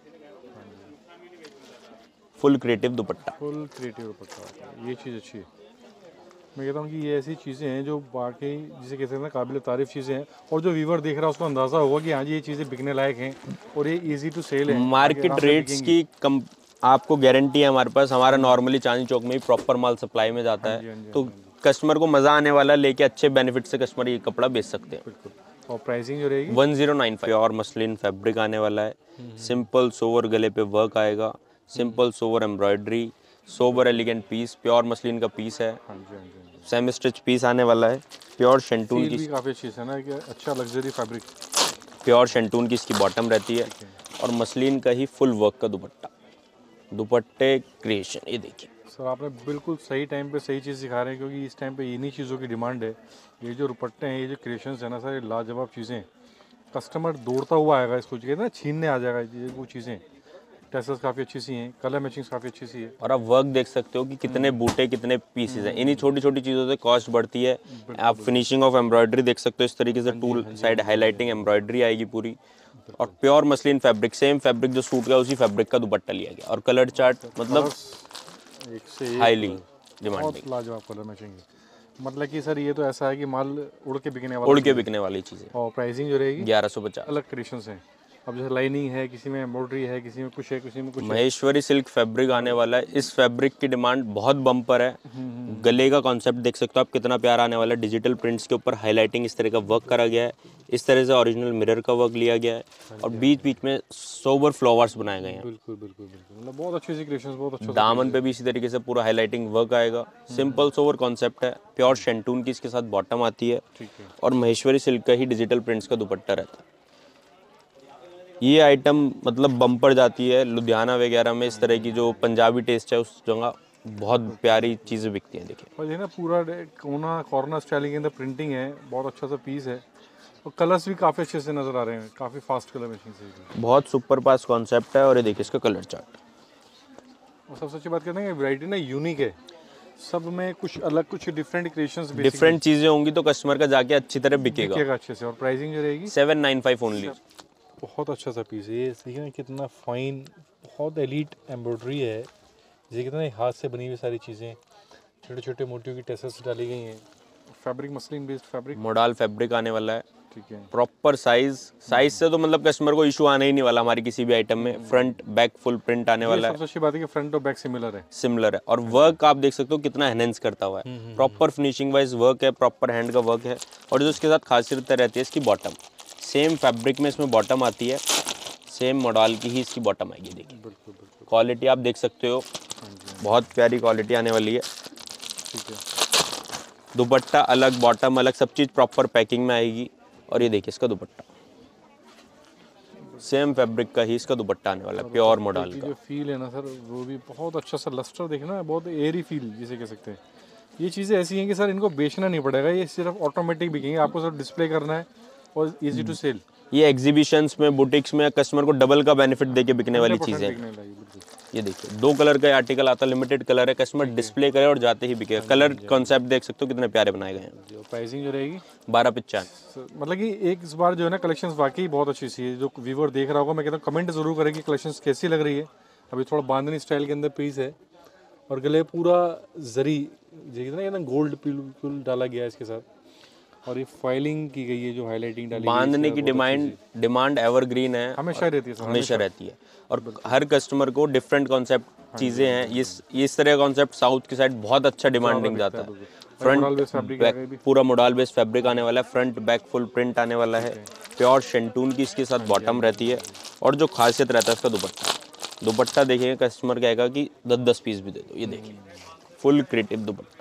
full creative dupatta. Full creative dupatta, ये चीज़ अच्छी है। मैं कहता हूँ कि ये ऐसी चीज़ें हैं जो बाकी जिसे कहते हैं ना काबिल तारीफ चीज़ें हैं, और जो व्यूवर देख रहा है उसको अंदाज़ा होगा कि हाँ जी ये चीज़ें बिकने लायक हैं और ये इजी टू सेल है। मार्केट रेट्स की आपको गारंटी है हमारे पास। हमारा नॉर्मली चांदनी चौक में ही प्रॉपर माल सप्लाई में जाता है, तो कस्टमर को मज़ा आने वाला, लेके अच्छे बेनिफिट से कस्टमर ये कपड़ा बेच सकते हैं। बिल्कुल। और प्राइसिंग जो रहेगी 1095। प्योर मसलिन फैब्रिक आने वाला है, सिंपल सोवर गले पे वर्क आएगा, simple sober embroidery, sober elegant piece, pure muslin का पीस है। हाँ जी, हाँ जी। सेमी स्टिच पीस आने वाला है, प्योर शेंटून की, भी काफ़ी अच्छी है ना, कि अच्छा लग्जरी फैब्रिक। प्योर शेंटून की इसकी बॉटम रहती है, और मसलिन का ही फुल वर्क का दुपट्टा, दुपट्टे क्रिएशन। ये देखिए सर, आपने बिल्कुल सही टाइम पे सही चीज़ सिखा रहे हैं, क्योंकि इस टाइम पे इन्हीं चीज़ों की डिमांड है। ये जो दुपट्टे हैं, ये जो क्रिएशंस है ना सर, ये लाजवाब चीज़ें। कस्टमर दौड़ता हुआ आएगा इसको, कहते हैं ना छीनने आ जाएगा ये वो चीज़ें। टेसल्स काफ़ी अच्छी सी हैं, कलर मैचिंग काफ़ी अच्छी सी है। और आप वर्क देख सकते हो कि कितने बूटे, कितने पीसेज हैं। इन्हीं छोटी छोटी चीज़ों से कॉस्ट बढ़ती है। आप फिनिशिंग ऑफ एम्ब्रॉयडरी देख सकते हो, इस तरीके से टूल साइड हाईलाइटिंग एम्ब्रॉयडरी आएगी पूरी। और pure muslin fabric, same fabric जो सूट का उसी फैब्रिक का दुपट्टा लिया गया। और कलर चार्ट मतलब एक से एक हाईली बहुत डिमांडिंग, लाजवाब कलर मैचिंग है। मतलब कि सर ये तो ऐसा है कि माल उड़ के बिकने उड़ वाला। के बिकने वाली चीज़ें। और प्राइसिंग जो रहेगी 1150। अलग क्रिएशंस हैं। अब जैसे लाइनिंग है, किसी में एम्ब्रॉयडरी है, किसी में कुछ है, किसी में कुछ है। महेश्वरी सिल्क फैब्रिक आने वाला है। इस फैब्रिक की डिमांड बहुत बम्पर है। गले का कॉन्सेप्ट देख सकते हो आप, कितना प्यारा आने वाला है। डिजिटल प्रिंट्स के ऊपर हाईलाइटिंग इस तरह का वर्क करा गया है, इस तरह से ओरिजिनल मिरर का वर्क लिया गया है, और बीच बीच में सोबर फ्लावर्स बनाए गए हैं। बिल्कुल बिल्कुल बिल्कुल, मतलब बहुत अच्छी सी क्रिएशंस, बहुत अच्छा। दामन पे भी इसी तरीके से पूरा हाईलाइटिंग वर्क आएगा। सिंपल सोवर कॉन्सेप्ट है, प्योर शेंटून की इसके साथ बॉटम आती है, ठीक है। और महेश्वरी सिल्क का ही डिजिटल प्रिंट्स का दुपट्टा रहता है। ये आइटम मतलब बम्पर जाती है लुधियाना वगैरह में। इस तरह की जो पंजाबी टेस्ट है उस जगह बहुत प्यारी चीज़ें बिकती हैं। देखिए और ये ना पूरा कोना कॉर्नर स्टाइलिंग के अंदर प्रिंटिंग है, बहुत अच्छा सा पीस है। और कलर्स भी काफ़ी अच्छे से नज़र आ रहे हैं, काफ़ी फास्ट कलर मैचिंग से। बहुत सुपर पास कॉन्सेप्ट है। और ये देखिए इसका कलर चार्ट। और सबसे अच्छी बात कहते हैं कि वैरायटी ना यूनिक है, सब में कुछ अलग, कुछ डिफरेंट क्रिएशंस, डिफरेंट चीज़ें होंगी तो कस्टमर का जाके अच्छी तरह बिकेगा। अच्छे से। और प्राइसिंग जो रहेगी 795 ओनली। बहुत अच्छा सा पीस है ये, देखिए ना कितना फाइन, बहुत एलीट एम्ब्रॉयडरी है। जैसे कितना हाथ से बनी हुई सारी चीज़ें, छोटे छोटे मोतियों की टेसल्स डाली गई हैं। Fabric muslin based fabric, modal fabric आने वाला है। ठीक है। प्रॉपर साइज से तो मतलब कस्टमर को इशू आने ही नहीं वाला हमारी किसी भी आइटम में। फ्रंट बैक फुल प्रिंट आने वाला है। सबसे अच्छी बात है कि फ्रंट और बैक सिमिलर है और वर्क आप देख सकते हो कितना एनहेंस करता हुआ है। प्रॉपर फिनिशिंग वाइज वर्क है, प्रॉपर हैंड का वर्क है। और जो इसके साथ खासियत रहती है इसकी बॉटम, सेम फैब्रिक में इसमें बॉटम आती है, सेम मॉडल की ही इसकी बॉटम आएगी। देखिए क्वालिटी आप देख सकते हो, बहुत प्यारी क्वालिटी आने वाली है। ठीक है। दुपट्टा अलग, बॉटम अलग, सब चीज़ प्रॉपर पैकिंग में आएगी। और ये देखिए इसका दुपट्टा, सेम फैब्रिक का ही इसका दुपट्टा आने वाला है, प्योर मॉडल का। जो फील है ना सर, वो भी बहुत अच्छा सा लस्टर देखना, बहुत एयरी फील जिसे कह सकते हैं। ये चीज़ें ऐसी हैं कि सर इनको बेचना नहीं पड़ेगा, ये सिर्फ ऑटोमेटिक बिकेंगे, आपको सिर्फ डिस्प्ले करना है और इजी टू सेल। ये एग्जीबिशंस में, बुटीक्स में कस्टमर को डबल का बेनिफिट देके बिकने वाली चीज़ें हैं। ये देखिए 2 कलर का आर्टिकल आता है, लिमिटेड कलर है, कस्टमर डिस्प्ले करे और जाते ही बिकेगा। कलर कॉन्सेप्ट देख सकते हो कितने प्यारे बनाए गए हैं। प्राइसिंग जो रहेगी 1295। मतलब कि एक इस बार जो है ना कलेक्शंस वाकई बहुत अच्छी सी है। जो व्यूअर देख रहा होगा, मैं कहता हूँ कमेंट जरूर करें कि कलेक्शंस कैसी लग रही है। अभी थोड़ा बांधनी स्टाइल के अंदर पीस है और गले पूरा जरी ना गोल्ड बिल्कुल डाला गया है इसके साथ। और ये फाइलिंग की गई है, जो हाईलाइटिंग डाली बांधने की डिमांड एवरग्रीन है, हमेशा रहती है, हमेशा रहती है। और हर कस्टमर को डिफरेंट कॉन्सेप्ट चीज़ें हैं। इस तरह का कॉन्सेप्ट साउथ की साइड बहुत अच्छा डिमांडिंग जाता है। फ्रंट बैक पूरा मोडाल बेस्ड फैब्रिक आने वाला है, फ्रंट बैक फुल प्रिंट आने वाला है, प्योर शेंटून की इसके साथ बॉटम रहती है। और जो खासियत रहता है इसका दुपट्टा देखिए, कस्टमर कहेगा कि 10-10 पीस भी दे दो। ये देखिए फुल क्रिएटिव दुपट्टा।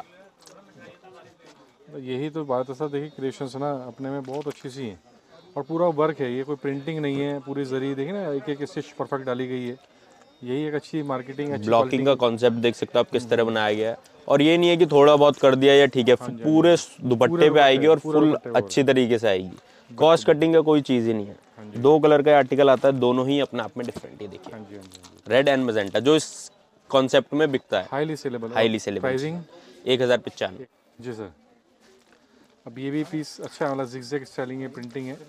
यही तो बात है सर, देखिए क्रिएशंस ना अपने में बहुत अच्छी सी है और पूरा वर्क है, ये कोई प्रिंटिंग नहीं है, पूरी जरिए देखिए ना, एक एक स्टिच परफेक्ट डाली गई है। यही एक अच्छी मार्केटिंग, अच्छी ब्लॉकिंग का कॉन्सेप्ट देख सकते हो आप किस तरह बनाया गया है। और ये नहीं है कि थोड़ा बहुत कर दिया या ठीक है, पूरे दुपट्टे पे आएगी और फुल अच्छी तरीके से आएगी। कॉस्ट कटिंग का कोई चीज़ ही नहीं है। 2 कलर का आर्टिकल आता है, दोनों ही अपने आप में डिफरेंट है। देखिए रेड एंड मजेंटा जो इस कॉन्सेप्ट में बिकता है, हाईली सेलेबल। प्राइसिंग 1095। जी सर। अब ये भी पीस अच्छा है, मतलब जिगजैग स्टाइलिंग है, प्रिंटिंग है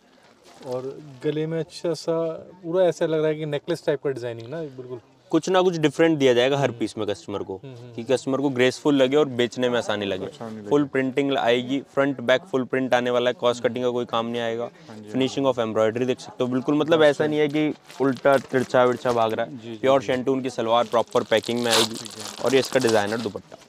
और गले में अच्छा सा पूरा ऐसा लग रहा है कि नेकलेस टाइप का डिजाइनिंग ना, बिल्कुल कुछ ना कुछ डिफरेंट दिया जाएगा हर पीस में कस्टमर को, कि कस्टमर को ग्रेसफुल लगे और बेचने में आसानी लगे। फुल प्रिंटिंग आएगी, फ्रंट बैक फुल प्रिंट आने वाला है, कॉस्ट कटिंग का कोई काम नहीं आएगा। फिनिशिंग ऑफ एम्ब्रॉयडरी देख सकते हो, बिल्कुल मतलब ऐसा नहीं है कि उल्टा तिरछा विरछा भाग रहा है। प्योर शेंटून की सलवार प्रॉपर पैकिंग में आएगी और ये इसका designer dupatta,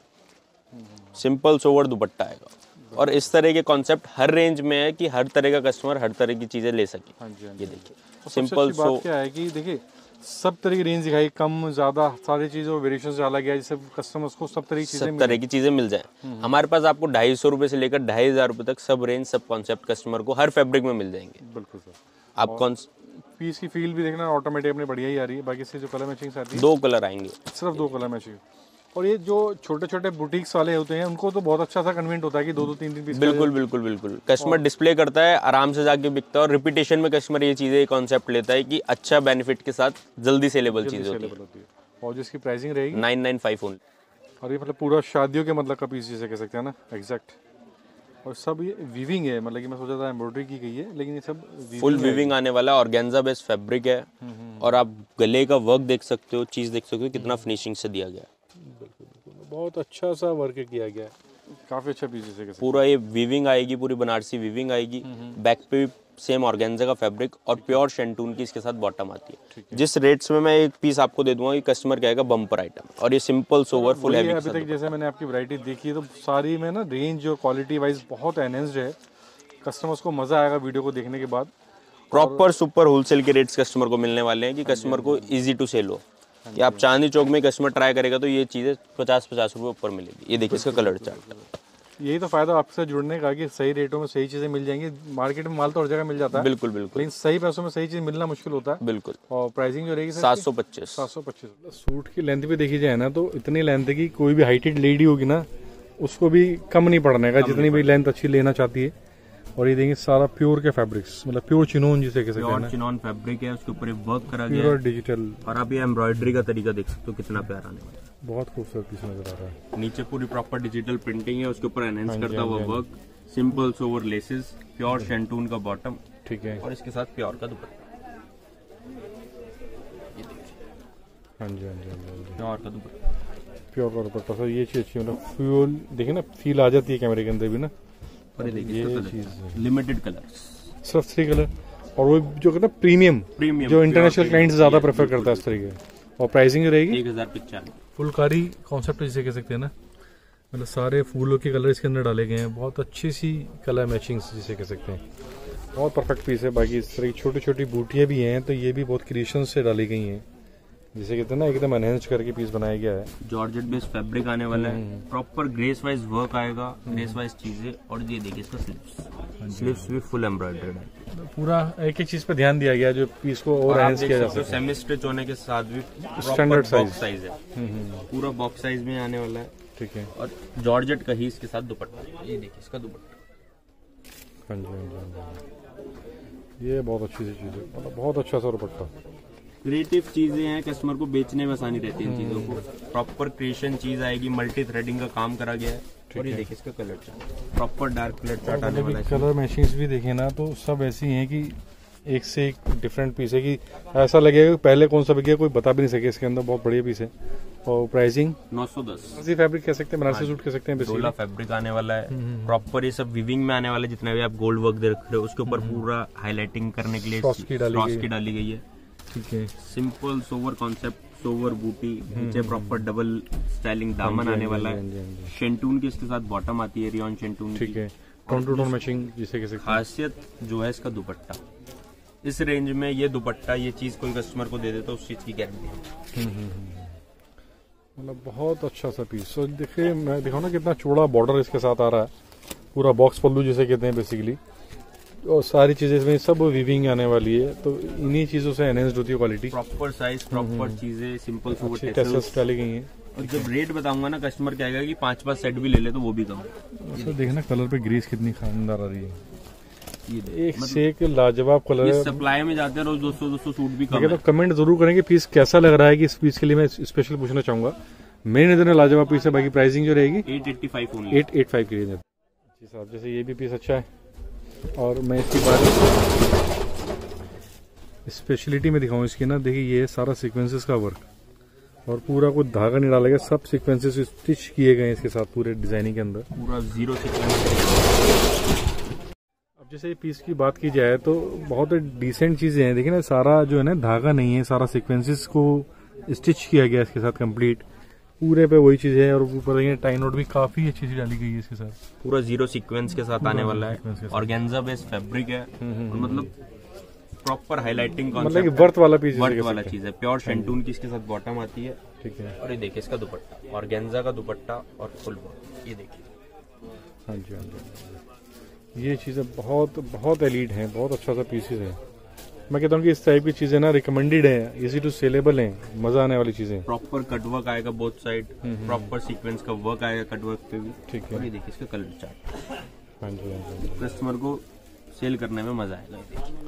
simple sober dupatta आएगा। और इस तरह के कॉन्सेप्ट हर रेंज में है कि हर तरह का कस्टमर हर तरह की चीजें ले सके। ये देखिए सिंपल सो क्या है कि देखिए सब तरह की रेंज दिखाई, कम ज्यादा सारी चीजों वेरिएशन डाला गया, जिससे कस्टमर्स को सब तरह की चीजें मिल जाए। हमारे पास आपको 250 रुपए से लेकर 2500 रुपए तक सब रेंज, सब कॉन्सेप्ट कस्टमर को हर फैब्रिक में मिल जाएंगे। बिल्कुल सर। आप कौन पीस की फील भी देखना ऑटोमेटिक अपने बढ़िया ही आ रही है। बाकी से जो कलर मैचिंग आती है, 2 कलर आएंगे, सिर्फ 2 कलर मैचिंग। और ये जो छोटे छोटे बुटीक्स वाले होते हैं उनको तो बहुत अच्छा सा कन्वीनियंट होता है कि 2-2 3-3 पीस। बिल्कुल कस्टमर डिस्प्ले करता है, आराम से जाके बिकता है। और रिपीटेशन में कस्टमर ये चीजें कॉन्सेप्ट लेता है कि अच्छा बेनिफिट के साथ जल्दी सेलेबल चीज होती है। और जिसकी प्राइसिंग रहेगी 995 ओनली। और ये मतलब पूरा शादियों के मतलब का पीस जिसे कह सकते हैं ना, एग्जैक्ट। और सब ये वीविंग है, मतलब कि मैं सोचा था एम्ब्रॉयडरी की गई है, लेकिन ये सब फुल वीविंग आने वाला है। ऑर्गेन्जा बेस्ड फैब्रिक है और आप गले का वर्क देख सकते हो, चीज देख सकते हो कितना फिनिशिंग से दिया गया है। बहुत अच्छा सा वर्क किया गया है, काफी अच्छा पीस है। पूरा ये वीविंग आएगी, पूरी बनारसी वीविंग आएगी। बैक पे भी सेम ऑर्गेन्जा का फैब्रिक और प्योर शेंटून की इसके साथ बॉटम आती है। जिस रेट्स में मैं एक पीस आपको दे दूंगा, ये कस्टमर कहेगा बम्पर आइटम। और ये सिंपल सोवर फुल हैवी। अभी तक जैसे मैंने आपकी वैरायटी देखी है तो सारी में ना रेंज और क्वालिटी वाइज बहुत एनहेंस्ड है। कस्टमर्स को मजा आएगा वीडियो को देखने के बाद। प्रॉपर सुपर होलसेल के रेट्स कस्टमर को मिलने वाले हैं कि कस्टमर को इजी टू सेल हो। कि आप चांदनी चौक में कस्टमर ट्राई करेगा तो ये चीज़ें 50-50 रुपये ऊपर मिलेगी। ये देखिए इसका कलर चार्ट। यही तो फायदा आपसे जुड़ने का कि सही रेटों में सही चीजें मिल जाएंगी। मार्केट में माल तो हर जगह मिल जाता है, बिल्कुल लेकिन सही पैसों में सही चीज मिलना मुश्किल होता है। बिल्कुल। और प्राइसिंग जो रहेगी 725। सूट की लेंथ भी देखी जाए ना तो इतनी लेंथ है कि कोई भी हाइटेड लेडी होगी ना उसको भी कम नहीं पड़ने का, जितनी भी लेंथ अच्छी लेना चाहती है। और ये देंगे सारा प्योर के फैब्रिक्स, मतलब प्योर चिनोन जिसे कह सकते हैं ना, चिनोन फैब्रिक है, उसके ऊपर वर्क करा गया है, प्योर डिजिटल। और आप ये एम्ब्रॉयडरी का तरीका देख सकते हो कितना प्यारा आने वाला है। बहुत खूबसूरत पीस नजर आ रहा है। नीचे पूरी प्रॉपर डिजिटल प्रिंटिंग है, उसके ऊपर एनहेंस करता हुआ work, simple sober laces, pure shantoon का बॉटम, ठीक है, और इसके साथ प्योर का दुपट्टा। हाँ जी हाँ जी हाँ जी, प्योर का दुपट्टा, प्योर का दुपट्टा। सर ये चीज अच्छी, मतलब फ्यूल देखिए ना, फील आ जाती है कैमरे के अंदर भी ना, और ये देखिए ये इसका चीज कलर लिमिटेड कलर्स, सिर्फ 3 कलर, और वो जो कहते हैं प्रीमियम जो इंटरनेशनल क्लाइंट्स ज्यादा प्रेफर करता है इस तरीके। और प्राइसिंग जो रहेगी 1095। फुलकारी कॉन्सेप्ट जिसे कह सकते हैं ना, मतलब सारे फूलों के कलर इसके अंदर डाले गए हैं, बहुत अच्छी सी कलर मैचिंग जिसे कह सकते हैं, बहुत परफेक्ट पीस है। बाकी इस तरह की छोटी छोटी बूटियाँ भी हैं, तो ये भी बहुत क्रिएशन से डाली गई हैं, जिसे कहते हैं ना एकदम एनहेंस करके पीस बनाया गया है। जॉर्जेट बेस्ड फैब्रिक आने वाला है, प्रॉपर ग्रेस वाइज वर्क आएगा, ग्रेस वाइज चीजें। और ये देखिए इसका स्लीव्स भी फुल एम्ब्रॉयडर्ड है, पूरा एक एक चीज पे ध्यान दिया गया जो पीस को और एनहेंस किया जा सकता है। सेमी स्टिच होने के साथ भी स्टैंडर्ड बॉक्स साइज है, पूरा बॉक्स साइज में आने वाला है। ठीक है। और जॉर्जेट का ही इसके साथ दुपट्टा, ये देखिए इसका दुपट्टा। हाँ जी, हाँ जी, हाँ जी। ये बहुत अच्छी सी चीज है, मतलब बहुत अच्छा सा दुपट्टा। क्रिएटिव चीजें हैं, कस्टमर को बेचने में आसानी रहती है इन चीजों को। प्रॉपर क्रिएशन चीज आएगी, मल्टी थ्रेडिंग का काम करा गया है। और ये देखिए इसका colour chart, proper dark colour chart आने वाला है। कलर मैचिंग्स भी देखें ना तो सब ऐसी हैं कि एक से एक डिफरेंट पीस है, कि ऐसा लगेगा कि पहले कौन सा बिकेगा कोई बता भी नहीं सके। इसके अंदर बहुत बढ़िया पीस है। और प्राइसिंग 910। फैब्रिक कह सकते हैं, बनारसी सूट कह सकते हैं। डोला फैब्रिक आने वाला है, प्रॉपर ये सब वीविंग में आने वाला है। जितना भी आप गोल्ड वर्क देख रहे हो उसके ऊपर पूरा हाईलाइटिंग करने के लिए फ्रॉस्ट की डाली गई है। ठीक है। सिंपल सोवर कॉन्सेप्ट, सोवर बूटी, नीचे प्रॉपर डबल स्टाइलिंग दामन आने वाला है। शेंटून की इसके साथ बॉटम आती है, रियॉन शेंटून। ठीक है। टोन टू टोन मैचिंग जिसे कह सकते हैं। खासियत जो है इसका दुपट्टा, इस रेंज में ये दुपट्टा, ये चीज कोई कस्टमर को दे दे तो उस चीज की गारंटी है। मतलब बहुत अच्छा सा पीस। तो देखिए, मैं दिखाऊं ना कितना चौड़ा बॉर्डर इसके साथ आ रहा है, पूरा बॉक्स पल्लू जिसे कहते हैं बेसिकली। और सारी चीजें इसमें सब वीविंग आने वाली है, तो इन्हीं चीजों से एनहेंस्ड होती है क्वालिटी। प्रॉपर साइज, प्रॉपर चीजें, सिंपल सोवर टेसल्स डाली गई हैं। और जब रेट बताऊंगा ना, कस्टमर कहेगा कि 5 सेट भी ले ले तो वो भी कहूँगा। अच्छा देखना कलर पे ग्रीस कितनी शानदार आ रही है, ये एक से एक लाजवाब कलर है। सप्लाई में जाते हैं रोज 200 सूट भी कम है। तो कमेंट जरूर करेंगे पीस कैसा लग रहा है, कि इस पीस के लिए मैं स्पेशल पूछना चाहूंगा। मेरे नजर में लाजवाब पीस है। बाकी प्राइसिंग जो रहेगी 885 ओनली, 885 की रेंज है। जी साहब, जैसे ये भी पीस अच्छा है। और मैं इसकी बात स्पेशलिटी में दिखाऊं इसकी ना, देखिए ये सारा सीक्वेंसेस का वर्क, और पूरा कोई धागा नहीं डाला गया, सब सीक्वेंसेस स्टिच किए गए इसके साथ पूरे डिजाइनिंग के अंदर, पूरा जीरो सीक्वेंस। अब जैसे पीस की बात की जाए तो बहुत डिसेंट चीजें हैं। देखिए ना, सारा जो है ना धागा नहीं है, सारा सीक्वेंसेस को स्टिच किया गया इसके साथ कंप्लीट, पूरे पे वही चीज है। और ऊपर देखिए टाई नोट भी काफी अच्छी सी डाली गई है इसके साथ, पूरा जीरो सीक्वेंस के साथ आने वाला है। ऑर्गेन्जा बेस्ड फैब्रिक है, और मतलब प्रॉपर हाईलाइटिंग कॉन्सेप्ट, मतलब वर्थ वाला पीस, वर्थ वाला चीज है। प्योर शेंटून की इसके साथ बॉटम आती है। ठीक है। और ये देखिए इसका दुपट्टा, ऑर्गेन्जा का दुपट्टा और फुल वर्क, ये देखिए। हाँ जी, हाँ जी। ये चीजें बहुत बहुत एलीट हैं, बहुत अच्छा सा पीसेस है। मैं कहता हूँ कि इस टाइप की चीजें ना रिकमेंडेड है, इजी टू सेलेबल है, मजा आने वाली चीजें। प्रॉपर कटवर्क आएगा बोथ साइड, प्रॉपर सीक्वेंस का वर्क आएगा कटवर्क पे भी। ठीक है। और ये देखिए इसका कलर चार्ट, हाँ जी, हाँ जी। कस्टमर को सेल करने में मजा आएगा।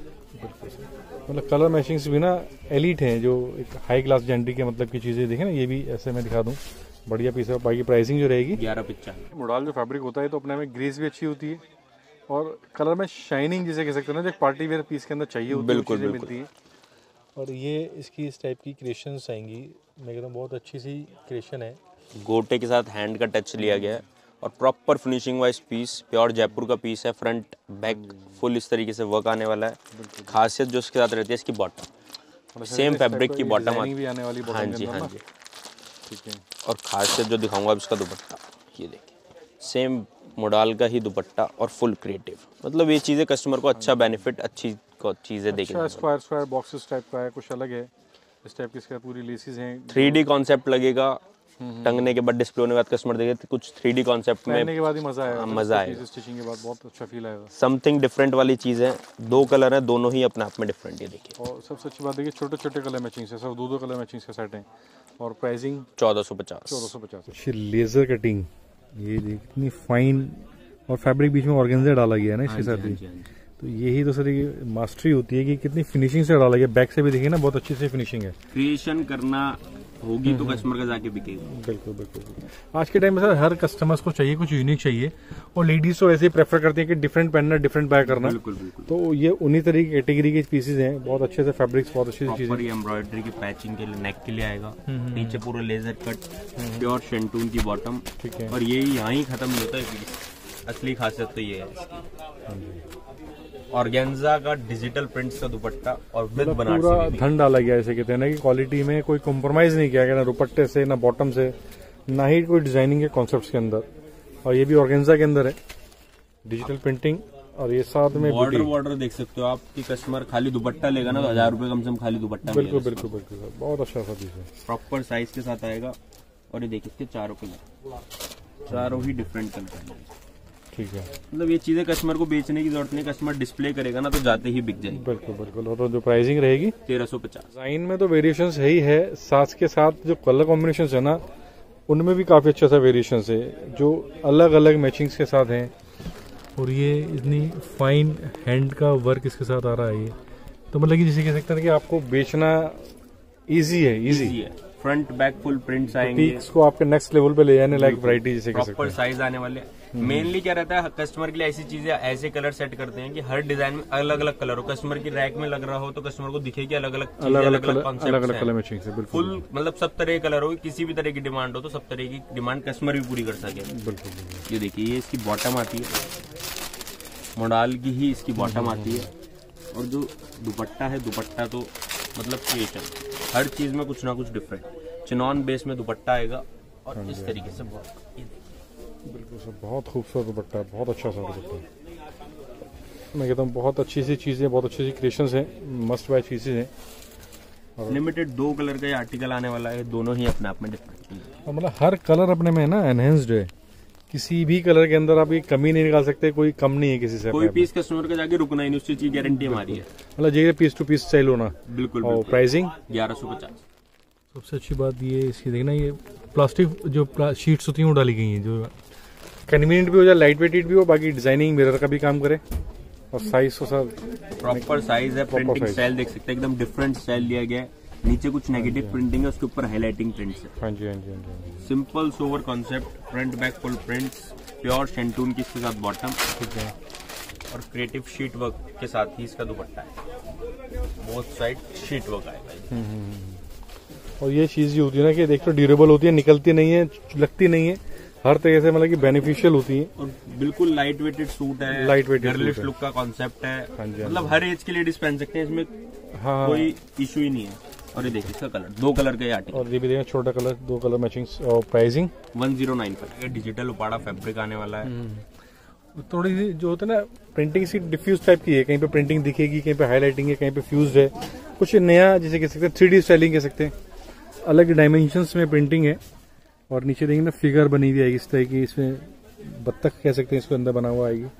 मतलब कलर मैचिंग्स भी ना एलीट हैं, जो एक हाई क्लास जेंट्री के मतलब की चीजें देखें ना, ये भी ऐसे मैं दिखा दूं, बढ़िया पीस है। बाकी प्राइसिंग जो रहेगी 1195। मोडाल जो फैब्रिक होता है तो अपने में ग्रेस भी अच्छी होती है, और कलर में शाइनिंग जिसे कह सकते हैं ना, जो एक पार्टी वेयर पीस के अंदर चाहिए होती है, बिल्कुल, चीजें बिल्कुल। मिलती है। और ये इसकी इस टाइप की क्रिएशंस आएंगी, मैं कहता हूँ बहुत अच्छी सी क्रिएशन है। गोटे के साथ हैंड का टच लिया गया है, और proper finishing wise piece, pure Jaipur का पीस है। फ्रंट बैक फुल इस तरीके से वर्क आने वाला है। खासियत जो इसके साथ रहती है इसकी बॉटम, सेम फैब्रिक की बॉटम भी आने वाली हाँ जी, हाँ जी। ठीक है। और खासियत जो दिखाऊंगा अब इसका दुपट्टा, ये देखिए सेम मोडाल का ही दुपट्टा और फुल क्रिएटिव। मतलब ये चीज़ें कस्टमर को अच्छा बेनिफिट, अच्छी चीज़ें देखने अच्छा स्क्वायर बॉक्सेस टाइप का है, कुछ अलग है इस टाइप की। इसका पूरी लेसेस हैं, 3D कॉन्सेप्ट लगेगा। टंगने के बाद, डिस्प्ले होने के बाद कस्टमर देखे तो कुछ 3D कॉन्सेप्ट में पहनने के बाद ही मजा आएगा। मजा आएगा, स्टिचिंग के बाद बहुत अच्छा फील आएगा। समथिंग डिफरेंट वाली चीज़ है। 2 कलर है, दोनों ही अपने आप में डिफरेंट है। देखिए, और सबसे अच्छी बात देखिए, छोटे छोटे कलर मैचिंग से, सब 2-2 कलर मैचिंग के सेट हैं। और प्राइसिंग 1450। 1450। लेजर कटिंग, ये देख इतनी फाइन, और फैब्रिक बीच में ऑर्गेन्जा डाला गया है ना इसके साथ भी। तो यही तो सर ये मास्टरी होती है कि कितनी फिनिशिंग से डाला गया। बैक से भी देखिए ना, बहुत अच्छी से फिनिशिंग है। क्रिएशन करना होगी तो कस्टमर का जाके बिकेगा। बिल्कुल बिल्कुल। आज के टाइम में सर हर कस्टमर्स को चाहिए कुछ यूनिक चाहिए, और लेडीज तो ऐसे ही प्रेफर करती है कि डिफरेंट पहनना, डिफरेंट बाय करना। बिल्कुल बिल्कुल। तो ये उन्हीं तरह की कैटेगरी के पीसेज हैं, बहुत अच्छे से फैब्रिक्स, बहुत अच्छी चीजें। प्रॉपर एम्ब्रॉयडरी की पैचिंग के लिए, नेक के लिए आएगा। नीचे पूरा लेजर कट, प्योर शेंटून की बॉटम। ठीक है। और ये यहाँ ही खत्म नहीं होता है पीस, असली खासियत तो ये है इसकी। ऑर्गेन्जा का डिजिटल प्रिंट्स का दुपट्टा और विद बनारसी पूरा वीविंग। धन डाला गया ऐसे कहते हैं ना कि क्वालिटी में कोई कॉम्प्रोमाइज नहीं किया गया, ना दुपट्टे से ना बॉटम से, ना ही कोई डिजाइनिंग के कॉन्सेप्ट्स के अंदर। और ये भी ऑर्गेन्जा के अंदर है, डिजिटल प्रिंटिंग, और ये साथ में बॉर्डर देख सकते हो आप कि कस्टमर खाली दुपट्टा लेगा ना तो 1000 रुपए कम से कम खाली दुपट्टा बिल्कुल मिलेगा। बिल्कुल बिल्कुल सर, बहुत अच्छा सा पीस है। प्रॉपर साइज के साथ आएगा। और ये देखिए इसके चारों कलर, चारों ही डिफरेंट कलर है। ठीक है, मतलब ये चीजें कस्टमर को बेचने की जरूरत नहीं, कस्टमर डिस्प्ले करेगा ना तो जाते ही बिक जाएगी। बिल्कुल बिल्कुल। और तो जो प्राइसिंग रहेगी 1350। डिजाइन में तो वेरिएशंस है ही है, साथ के साथ जो कलर कॉम्बिनेशन है ना उनमें भी काफी अच्छा सा वेरिएशंस है जो अलग अलग मैचिंग्स के साथ हैं। और ये इतनी फाइन हैंड का वर्क इसके साथ आ रहा है, ये तो मतलब कि जिसे कह सकते हैं कि आपको बेचना इजी है, इजी है। फ्रंट बैक फुल प्रिंट्स आएंगे, पीक्स को आपके नेक्स्ट लेवल पे ले जाने लायक वैरायटी जिसे कह सकते प्रॉपर हैं। साइज आने वाले। मेनली क्या रहता है कस्टमर के लिए ऐसी चीजें, ऐसे कलर सेट करते हैं कि हर डिजाइन में अलग अलग कलर हो, कस्टमर की रैक में लग रहा हो तो कस्टमर को दिखे कि अलग अलग अलग अलग कॉन्सेप्ट कलर मैचिंग से बिल्कुल फुल, मतलब सब तरह के कलर हो, किसी भी तरह की डिमांड हो तो सब तरह की डिमांड कस्टमर भी पूरी कर सके। बिल्कुल। ये देखिए ये इसकी बॉटम आती है, मोडाल की ही इसकी बॉटम आती है। और जो दुपट्टा है, दुपट्टा तो मतलब क्रिएशन, हर चीज में कुछ ना कुछ डिफरेंट। चिनॉन बेस में दुपट्टा आएगा और इस तरीके से बिल्कुल सर, बहुत खूबसूरत दुपट्टा है, बहुत अच्छा सा दुपट्टा। मैं कहता हूँ बहुत अच्छी सी चीजें, बहुत अच्छी सी क्रिएशंस हैं, मस्ट बाय चीजें हैं। लिमिटेड 2 कलर का ये आर्टिकल आने वाला है, दोनों ही अपने आप में डिफरेंट। और मतलब हर कलर अपने में ना एनहेंस्ड है, किसी भी कलर के अंदर आप ये कमी नहीं निकाल सकते, कोई कम नहीं है किसी से। कोई पीस कस्टमर का जाके रुकना ही नहीं, उस चीज की गारंटी हमारी है। मतलब ये पीस टू पीस सेल होना। बिल्कुल। और प्राइसिंग 1150। सबसे अच्छी बात ये इसकी देखना, ये प्लास्टिक जो शीट्स होती हैं वो डाली गई हैं जो कन्वीनियंट भी हो जाए, लाइट वेटेड भी हो, बाकी डिजाइनिंग मिरर का भी काम करे। और साइज तो सर प्रॉपर साइज है, प्रिंटिंग स्टाइल देख सकते हैं, एकदम डिफरेंट स्टाइल लिया गया है। नीचे कुछ नेगेटिव प्रिंटिंग है, उसके ऊपर हाईलाइटिंग प्रिंट्स है। हाँ जी हाँ जी हाँ जी। Simple sober concept, front back full prints, pure शेंटून की इसके साथ बॉटम। ठीक है। और क्रिएटिव शीट वर्क के साथ ही इसका दुपट्टा है, बोथ साइड शीट वर्क आएगा। और ये चीज ये होती है ना कि देख तो ड्यूरेबल होती है, निकलती नहीं है, लगती नहीं है, हर तरह से मतलब कि बेनिफिशियल होती है। और बिल्कुल लाइट वेटेड सूट है, लाइट वेटेड गर्लिश सूट है। लुक का कॉन्सेप्ट है। हाँ जी, मतलब हर एज के लेडीज पहन सकते हैं, इसमें हाँ। कोई इशू ही नहीं है। और ये देखिए इसका कलर, 2 कलर का ये आर्टिकल। और ये भी देखिए छोटा कलर, 2 कलर मैचिंग। और प्राइसिंग 1095। ये डिजिटल उपाड़ा फैब्रिक आने वाला है। थोड़ी सी जो होता है ना प्रिंटिंग सी डिफ्यूज टाइप की है, कहीं पे प्रिंटिंग दिखेगी, कहीं पे हाईलाइटिंग है, कहीं पे फ्यूज है, कुछ नया जिसे कह सकते हैं 3D स्टाइलिंग कह सकते हैं, अलग डायमेंशंस में प्रिंटिंग है। और नीचे देखेंगे ना फिगर बनी हुई आएगी इस तरह की, इसमें बत्तख कह सकते हैं इसको अंदर बना हुआ आएगी,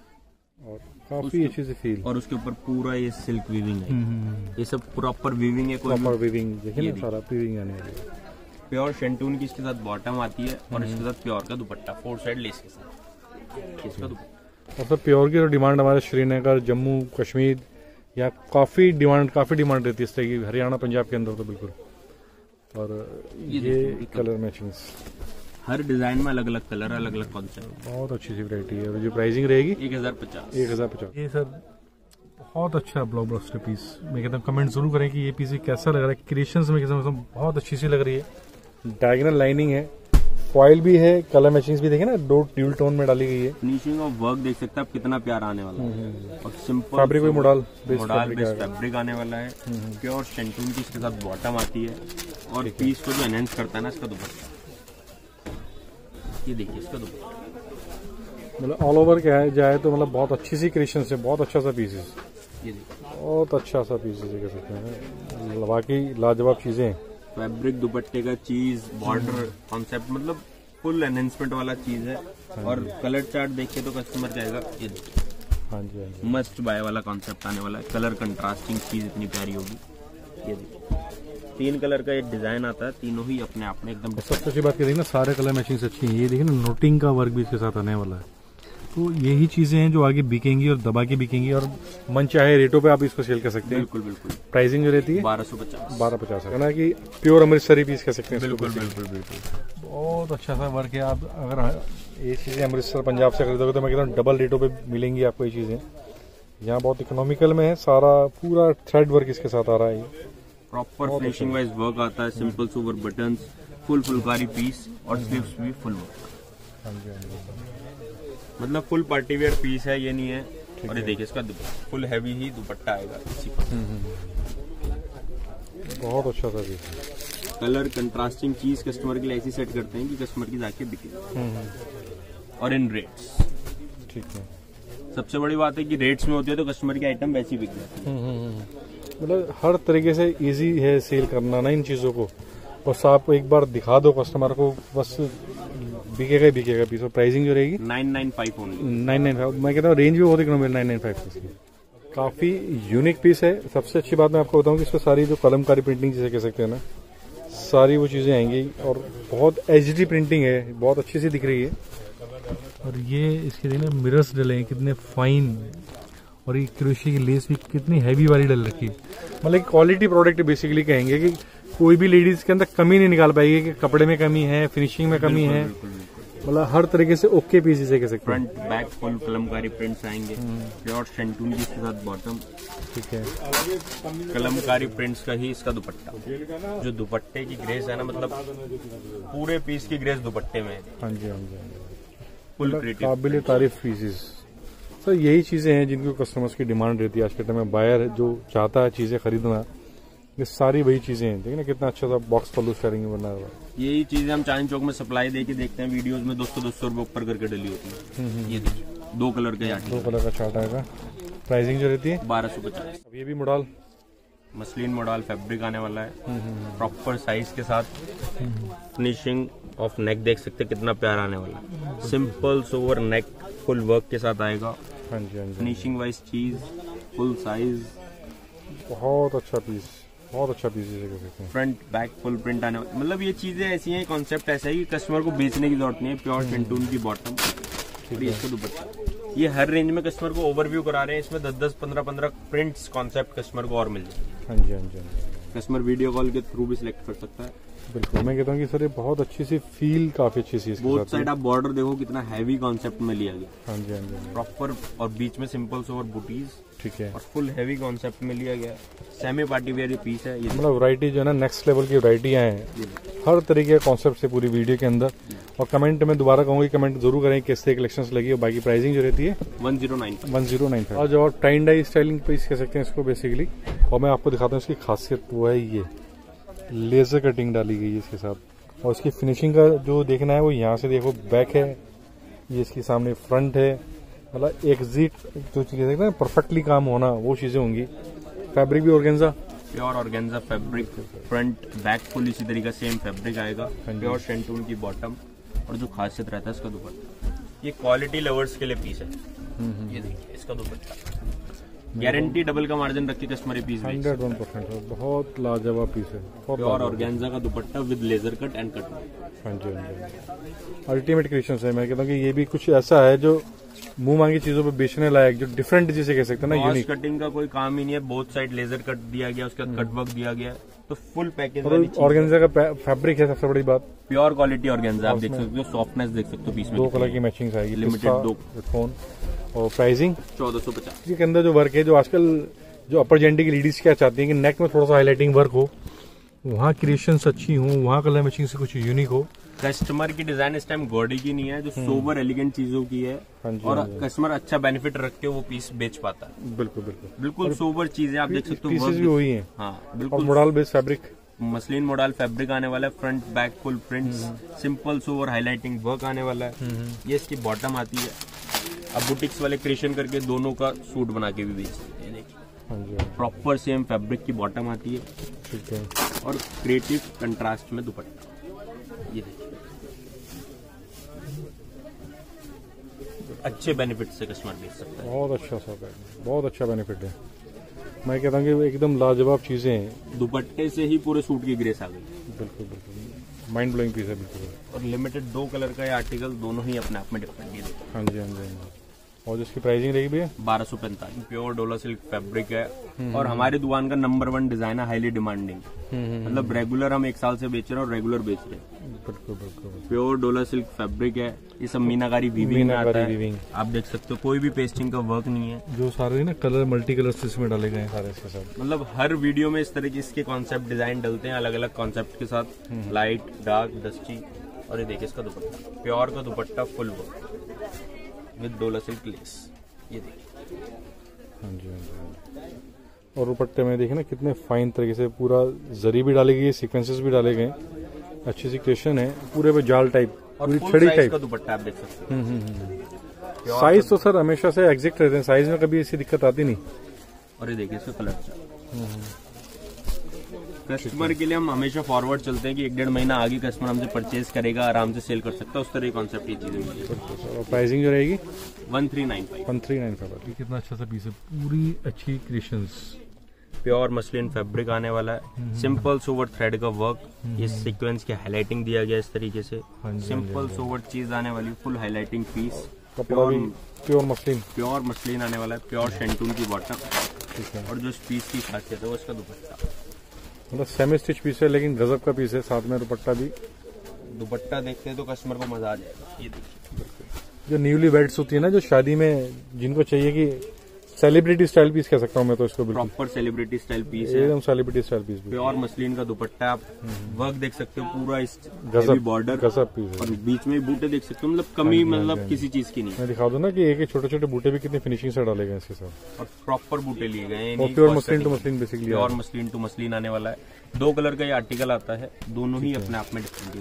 और काफी अच्छी सी फील। और उसके ऊपर पूरा ये सिल्क वीविंग है, ये सब प्रॉपर वीविंग है। कोई प्रॉपर वीविंग देखिए ना, सारा वीविंग आने वाली है। प्योर शेंटून की इसके साथ बॉटम आती है और इसके साथ प्योर का दुपट्टा 4 साइड लेस के साथ इसका दुपट्टा। और सर प्योर की तो डिमांड हमारे श्रीनगर, जम्मू कश्मीर या काफी डिमांड रहती है इस तरह की, हरियाणा पंजाब के अंदर तो बिल्कुल। और ये कलर मैचिंग्स, हर डिजाइन में अलग अलग कलर, अलग अलग कॉन्सेप्ट, बहुत अच्छी सी वैरायटी है। और जो प्राइसिंग रहेगी 1050। 1050। ये सर बहुत अच्छा ब्लॉकबस्टर पीस। मैं कहता हूँ कमेंट जरूर करें कि ये पीस कैसा लग रहा है। क्रिएशंस में कहता हूँ बहुत अच्छी सी लग रही है। डायगोनल लाइनिंग है, फॉइल भी है, कलर मैचिंग्स भी देखें ना, 2 ड्यूल टोन में डाली गई है। फिनिशिंग और वर्क देख सकते हैं आप कितना प्यारा आने वाला है। और सिंपल फैब्रिक भी मोडाल बेस्ड फैब्रिक आने वाला है। प्योर शेंटून की इसके साथ बॉटम आती है। और पीस को जो एनहेंस करता है ना इसका दुपट्टा, ये देखिए इसका दुपट्टा, मतलब ऑल ओवर क्या है जाए तो मतलब बहुत अच्छी सी क्रिएशन है, बहुत अच्छा सा पीस है, ये देखिए बहुत अच्छा सा पीस है कह सकते हैं। बाकी लाजवाब चीजें, फैब्रिक, दुपट्टे का चीज, बॉर्डर कॉन्सेप्ट, मतलब फुल एनहेंसमेंट वाला चीज है। और कलर चार्ट देखिए तो कस्टमर कहेगा ये देखिए, हाँ जी हाँ जी, मस्ट बाय वाला कॉन्सेप्ट आने वाला है। कलर कंट्रास्टिंग चीज इतनी प्यारी होगी। ये देखिए 3 कलर का एक डिजाइन आता है, तीनों ही अपने आप में एकदम सबसे अच्छी बात करेंगे ना, सारे कलर मैचिंग अच्छी है। ये देखिए ना, नोटिंग का वर्क भी इसके साथ आने वाला है। तो यही चीजें हैं जो आगे बिकेंगी और दबा के बिकेंगी, और मन चाहे रेटों पे आप इसको सेल कर सकते हैं। बिल्कुल बिल्कुल। प्राइसिंग जो रहती है 1250 है ना, कि प्योर अमृतसरी पीस कह सकते हैं। बिल्कुल बिल्कुल बिल्कुल। बहुत अच्छा सा वर्क है। आप अगर ये चीजें अमृतसर पंजाब से खरीदोगे तो मैं कहता हूँ डबल रेटों पे मिलेंगी आपको ये चीजें। यहाँ बहुत इकोनॉमिकल में है, सारा पूरा थ्रेड वर्क इसके साथ आ रहा है। प्रॉपर फिनिशिंग वाइज वर्क आता है, simple sober buttons, full phulkari piece और स्लीव्स भी फुल वर्क। हाँ जी हाँ जी। मतलब फुल पार्टी वेयर पीस है, ये नहीं है। और ये देखिए इसका फुल हैवी ही दुपट्टा आएगा इसी पर। बहुत अच्छा था पीस। कलर कंट्रास्टिंग चीज कस्टमर के लिए ऐसी सेट करते हैं कि कस्टमर की जाके बिके। और इन रेट्स, ठीक है। सबसे बड़ी बात है कि रेट्स में होती है तो कस्टमर की आइटम वैसी बिक जाती है। मतलब हर तरीके से इजी है सेल करना ना इन चीज़ों को। बस आप एक बार दिखा दो कस्टमर को, बस बिकेगा ही बिकेगा पीस। और प्राइसिंग जो रहेगी 995 ओनली। 995। मैं कहता हूँ रेंज भी बहुत इकोनॉमिकल 995 की। काफ़ी यूनिक पीस है। सबसे अच्छी बात मैं आपको बताऊँ कि इस पर सारी जो कलमकारी प्रिंटिंग जिसे कह सकते हैं ना, सारी वो चीज़ें आएंगी। और बहुत एचडी प्रिंटिंग है, बहुत अच्छी सी दिख रही है। और ये इसके देखना मिरर्स डले हैं कितने फाइन, और ये क्रोशिया की लेस भी कितनी हैवी वाली डल रखी है। मतलब क्वालिटी प्रोडक्ट बेसिकली कहेंगे कि कोई भी लेडीज के अंदर कमी नहीं निकाल पाएगी कि कपड़े में कमी है, फिनिशिंग में कमी है। मतलब हर तरीके से ओके पीस इसे कह सकते हैं। Front back full kalamkari prints आएंगे, प्योर शेंटून के साथ बॉटम, ठीक है। कलमकारी प्रिंट्स का ही इसका दुपट्टा। जो दुपट्टे की ग्रेस है ना, मतलब पूरे पीस की ग्रेस दुपट्टे में है। हाँ जी, हाँ जी। फुल क्रिएटिव, काबिल तारीफ पीसेस। सर यही चीजें हैं जिनको कस्टमर्स की डिमांड रहती है आज के टाइम में। बायर जो चाहता है चीजें खरीदना, ये सारी वही चीजें हैं। देखिए ना कितना अच्छा सा बॉक्स पल्लू शेयरिंग बना हुआ है। यही चीजें हम चांदनी चौक में सप्लाई दे के देखते हैं, वीडियोस में 200-200 रुपए ऊपर करके डली होती है। ये देखिए 2 कलर का दो कलर का चार्ट आएगा। प्राइसिंग जो रहती है 1250। अब ये भी मॉडल मसलिन मॉडल फैब्रिक आने वाला है, प्रॉपर साइज के साथ। फिनिशिंग ऑफ नेक देख सकते हैं कितना प्यारा आने वाला है। Simple sober neck full work के साथ आएगा। हाँ जी, हाँ जी। फिनिशिंग वाइज चीज, फुल साइज, बहुत अच्छा पीस, बहुत अच्छा पीस इसे कह सकते हैं। फ्रंट बैक फुल प्रिंट आने वाला। मतलब ये चीजें ऐसी हैं, कॉन्सेप्ट ऐसा है कि कस्टमर को बेचने की जरूरत नहीं है। प्योर शेंटून की बॉटम, इसका दुपट्टा। ये हर रेंज में कस्टमर को ओवरव्यू करा रहे हैं। इसमें 10-10, 15-15 प्रिंट्स कॉन्सेप्ट कस्टमर को और मिल जाए। हाँ जी, हाँ जी, हाँ जी। कस्टमर वीडियो कॉल के थ्रू भी सिलेक्ट कर सकता है। बिल्कुल, मैं कहता हूँ कि सर ये बहुत अच्छी सी फील, काफी अच्छी सी इसके बोथ साथ साइड आप बॉर्डर देखो कितना हैवी कॉन्सेप्ट में लिया गया। हाँ जी, हाँ जी, हाँ जी। प्रॉपर, और बीच में सिंपल सोवर बूटीज, ठीक है। और फुल हैवी कॉन्सेप्ट में लिया गया। सेमी पार्टी वेयर ये पीस है। ये मतलब वैरायटी जो है ना, नेक्स्ट लेवल की वैरायटियाँ हैं हर तरीके के कॉन्सेप्ट से पूरी वीडियो के अंदर। और कमेंट में दोबारा कहूँगी, कमेंट जरूर करें कैसे कलेक्शंस लगी। और बाकी प्राइसिंग जो रहती है 1095। और जो टाइन डाई स्टाइलिंग पीस कह सकते हैं इसको बेसिकली। और मैं आपको दिखाता हूँ इसकी खासियत, वो है ये लेजर कटिंग डाली गई है इसके साथ। और इसकी फिनिशिंग का जो देखना है वो यहाँ से देखो, बैक है, ये इसके सामने फ्रंट है। मतलब एग्जिट जो चीजें देखते हैं परफेक्टली काम होना, वो चीजें होंगी। फैब्रिक भी organza, pure organza fabric, front back full इसी तरीके सेम फैब्रिक आएगा। प्योर शेंटून की बॉटम, और जो खासियत रहता है इसका दुपट्टा, ये क्वालिटी लवर्स के लिए पीस है। ये देखिए इसका दुपट्टा, गारंटी डबल का मार्जिन रख के कस्टमर पीस 101%। बहुत लाजवाब पीस है। प्योर ऑर्गेन्जा का dupatta with laser cut and cut. हाँ जी, हाँ जी। अल्टीमेट क्रिएशन है। मैं कहता हूँ कि ये भी कुछ ऐसा है जो मुंह मांगी चीजों पे बेचने लायक, जो डिफरेंट जिसे कह सकते हैं ना, यूनिक। कटिंग का कोई काम ही नहीं है। बोथ साइड लेजर कट दिया गया, उसके बाद कट वर्क दिया गया, तो फुल पैकेज वाली चीज। ऑर्गेन्जा का फैब्रिक है सबसे बड़ी बात। प्योर क्वालिटी ऑर्गेन्जा आप देख सकते हो, सॉफ्टनेस देख सकते हो पीस में। 2 कलर की मैचिंग आएगी, लिमिटेड 2 फोन। और प्राइसिंग 1450। इसके अंदर जो वर्क है, जो आजकल जो अपर जेंडर की लेडीज क्या चाहती हैं कि नेक में थोड़ा सा हाईलाइटिंग वर्क हो, वहाँ क्रिएशंस अच्छी हो, वहाँ कलर मैचिंग से कुछ यूनिक हो। कस्टमर की डिजाइन इस टाइम गॉडी की नहीं है, जो सोबर एलिगेंट चीजों की है। और कस्टमर अच्छा बेनिफिट रख के वो पीस बेच पाता है। बिल्कुल बिल्कुल बिल्कुल सोबर चीजें आप देख सकते हो। पीसेस भी वही हैं। हाँ और बिल्कुल। Modal based fabric, muslin modal fabric आने वाला है। Front back full prints, simple sober highlighting work आने वाला है। ये इसकी बॉटम आती है। अब बुटीक्स वाले क्रिएशन करके दोनों का सूट बना के भी बेच सकते हैं। देखिए प्रॉपर सेम फैब्रिक की बॉटम आती है, ठीक है। और क्रिएटिव कंट्रास्ट में दुपट्टा। ये देखिए अच्छे बेनिफिट से कस्टमर बेच सकता है। बहुत अच्छा सा है, बहुत अच्छा बेनिफिट है। मैं कहता हूँ कि एकदम लाजवाब चीजें हैं। दुपट्टे से ही पूरे सूट की ग्रेस आ गई। बिल्कुल बिल्कुल माइंड ब्लोइंग पीस है बिल्कुल। और लिमिटेड 2 कलर का ये आर्टिकल, दोनों ही अपने आप में डिफरेंट है। हाँ जी, हाँ जी, हाँ जी। और जिसकी प्राइसिंग रहेगी भैया 1245। प्योर डोला सिल्क फैब्रिक है, और हमारी दुकान का नंबर 1 डिजाइन है, हाईली डिमांडिंग। मतलब रेगुलर हम 1 साल से बेच रहे हैं, और रेगुलर बेच रहे हैं। बिल्कुल बिल्कुल। प्योर डोला सिल्क फैब्रिक है। ये सब मीनाकारी वीविंग में आता है। आप देख सकते हो, कोई भी पेस्टिंग का वर्क नहीं है। जो सारे ना कलर मल्टी कलर इसमें डाले गए हैं सारे इसके साथ। मतलब हर वीडियो में इस तरह के इसके कॉन्सेप्ट डिजाइन डलते हैं, अलग अलग कॉन्सेप्ट के साथ, लाइट, डार्क, डस्टी। और ये देखिए इसका दुपट्टा, प्योर का दुपट्टा, फुल वर्क। विद डोला सिल्क लेस। ये देखिए। हाँ जी, हाँ जी। और दुपट्टे में देखिए ना कितने फाइन तरीके से पूरा जरी भी डाली गई है, सीक्वेंसेस भी डाले गए, अच्छी सी क्रिएशन है, पूरे पे जाल टाइप, पूरी छड़ी टाइप का दुपट्टा आप देख सकते हैं। साइज तो सर हमेशा से एग्जैक्ट रहते हैं, साइज में कभी ऐसी दिक्कत आती नहीं। और ये देखिए इसका कलर कस्टमर के लिए हम हमेशा फॉरवर्ड चलते हैं कि 1-1.5 महीना आगे कस्टमर हमसे परचेज करेगा, आराम से सेल कर सकता है, उस तरह कॉन्सेप्ट ये चीजें। और प्राइसिंग जो रहेगी 1395। 1395। कितना अच्छा सा पीस है, पूरी अच्छी क्रिएशंस, प्योर मसलिन फैब्रिक आने वाला है, सिंपल सोवर थ्रेड का वर्क, ये सीक्वेंस की हाईलाइटिंग दिया गया इस तरीके से, सिंपल सोवर चीज आने वाली, फुल हाईलाइटिंग पीस, कपड़ा भी प्योर मसलिन आने वाला है, प्योर शेंटून की बॉटम। और जो इस पीस की खासियत है वो इसका दुपट्टा, मतलब सेमी स्टिच पीस है लेकिन गजब का पीस है, साथ में दुपट्टा भी। दुपट्टा देखते हैं तो कस्टमर को मजा आ जाएगा। ये देखिए जो न्यूली वेड्स होती है ना, जो शादी में जिनको चाहिए कि सेलिब्रिटी स्टाइल पीस कह सकता हूँ मैं तो इसको, बिल्कुल प्रॉपर सेलिब्रिटी स्टाइल पीस है, एकदम celebrity style piece. Pure muslin का दुपट्टा, आप वर्क देख सकते हो पूरा इस गजब बॉर्डर, गजब पीस है। और बीच में बूटे देख सकते हो, मतलब कमी मतलब किसी चीज की नहीं। मैं दिखा दूं ना कि एक छोटे छोटे बूटे भी कितने फिनिशिंग से डाले गए इसके साथ, और प्रॉपर बूटे लिए गए हैं, और pure muslin to muslin basically, pure muslin to muslin आने वाला है। 2 कलर का ये आर्टिकल आता है, दोनों ही अपने आप में डिफरेंट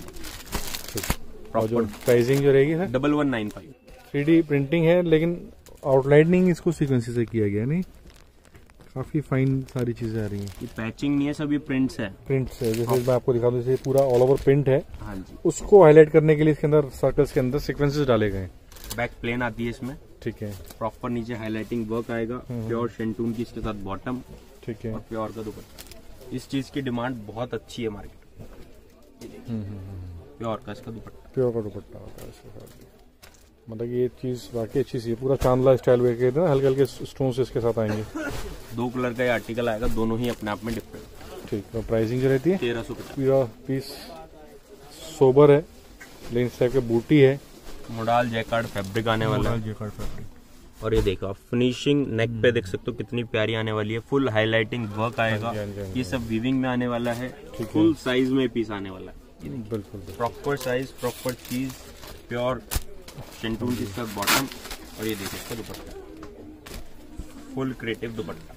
है। और जो प्राइसिंग जो रहेगी सर 1195। 3D प्रिंटिंग है लेकिन आउटलाइनिंग इसको सीक्वेंसी से किया गया, नहीं काफी फाइन सारी चीजें आ रही हैं। ये पैचिंग नहीं है, सब ये प्रिंट्स है, प्रिंट्स है। जैसे मैं आपको दिखा दूं, जैसे पूरा ऑल ओवर प्रिंट है, हाँ जी, उसको हाईलाइट करने के लिए इसके अंदर सर्कल्स के अंदर सीक्वेंसेस डाले गए हैं। बैक प्लेन आती है इसमें, ठीक है, प्रॉपर नीचे हाईलाइटिंग वर्क आएगा, प्योर शेंटून की इसके साथ बॉटम, ठीक है, और प्योर का दुपट्टा। इस चीज की डिमांड बहुत अच्छी है मार्केट में। प्योर का इसका दुपट्टा, प्योर का दुपट्टा होता है इसके साथ। मतलब ये चीज वाकई अच्छी सी है, पूरा चांदला स्टाइल वे के ना, हल्के हल्के स्टोन्स इसके साथ आएंगे। 2 कलर का ये आर्टिकल आएगा, दोनों ही अपने आप में डिफरेंट। ठीक, और प्राइसिंग जो रहती है 1350। पूरा पीस सोबर है लेकिन इस टाइप के बूटी है, मोडाल जैकार्ड फैब्रिक आने वाला है। Jacquard fabric. और ये देखो आप फिनिशिंग नेक पे देख सकते हो कितनी प्यारी आने वाली है, फुल हाईलाइटिंग वर्क आएगा, हाँ जी, हाँ जी। ये सब वीविंग में आने वाला है, फुल साइज में पीस आने वाला है, बिल्कुल प्रॉपर साइज, प्रॉपर चीज, प्योर शेंटून की इसका बॉटम। और ये देखो इसका दुपट्टा, फुल क्रिएटिव दुपट्टा,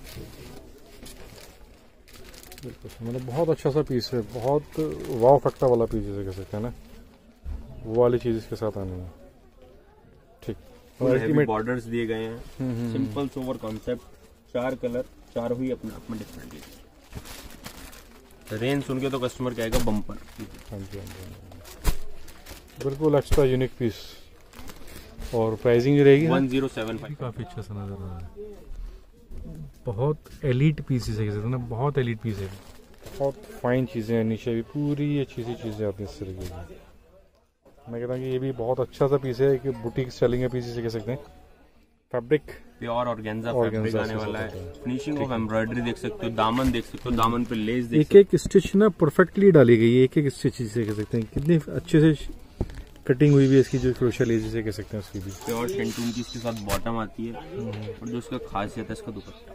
बिल्कुल मतलब बहुत अच्छा सा पीस है, बहुत वाव फैक्टर वाला पीस जैसे कह सकते हैं ना, वो वाली चीज इसके साथ आनी है। ठीक, और अल्टीमेट बॉर्डर्स दिए गए हैं, सिंपल सोवर कॉन्सेप्ट, 4 कलर, 4 ही अपने आप में डिफरेंट है। रेंज सुन के तो कस्टमर कहेगा बम्पर। हाँ जी, हाँ जी, बिल्कुल एक्स्ट्रा यूनिक पीस। और प्राइसिंग जो रहेगी 1075। काफी अच्छा सा नजर आ रहा है, बहुत एलीट पीसेस है ना, बहुत एलीट पीस है, बहुत फाइन चीजें हैं, नीचे भी पूरी अच्छी सी चीजें आती हैं इस तरीके की। मैं कहता हूँ कि ये भी बहुत अच्छा सा पीस है, कि बुटीक सेलिंग का पीस इसे कह सकते हैं। फैब्रिक प्योर ऑर्गेन्जा फैब्रिक आने वाला है, फिनिशिंग ऑफ एम्ब्रॉयडरी देख सकते हो, दामन देख सकते हो, दामन पे लेस देख सकते हो, एक स्टिच ना परफेक्टली डाली गई है, एक एक स्टिच जिसे कह सकते हैं, कितनी अच्छे से कटिंग हुई भी है इसकी, जो क्रोशिया लेस जिसे कह सकते हैं उसकी भी। प्योर शेंटून की इसके साथ बॉटम आती है, और जो इसका खासियत है इसका दुपट्टा,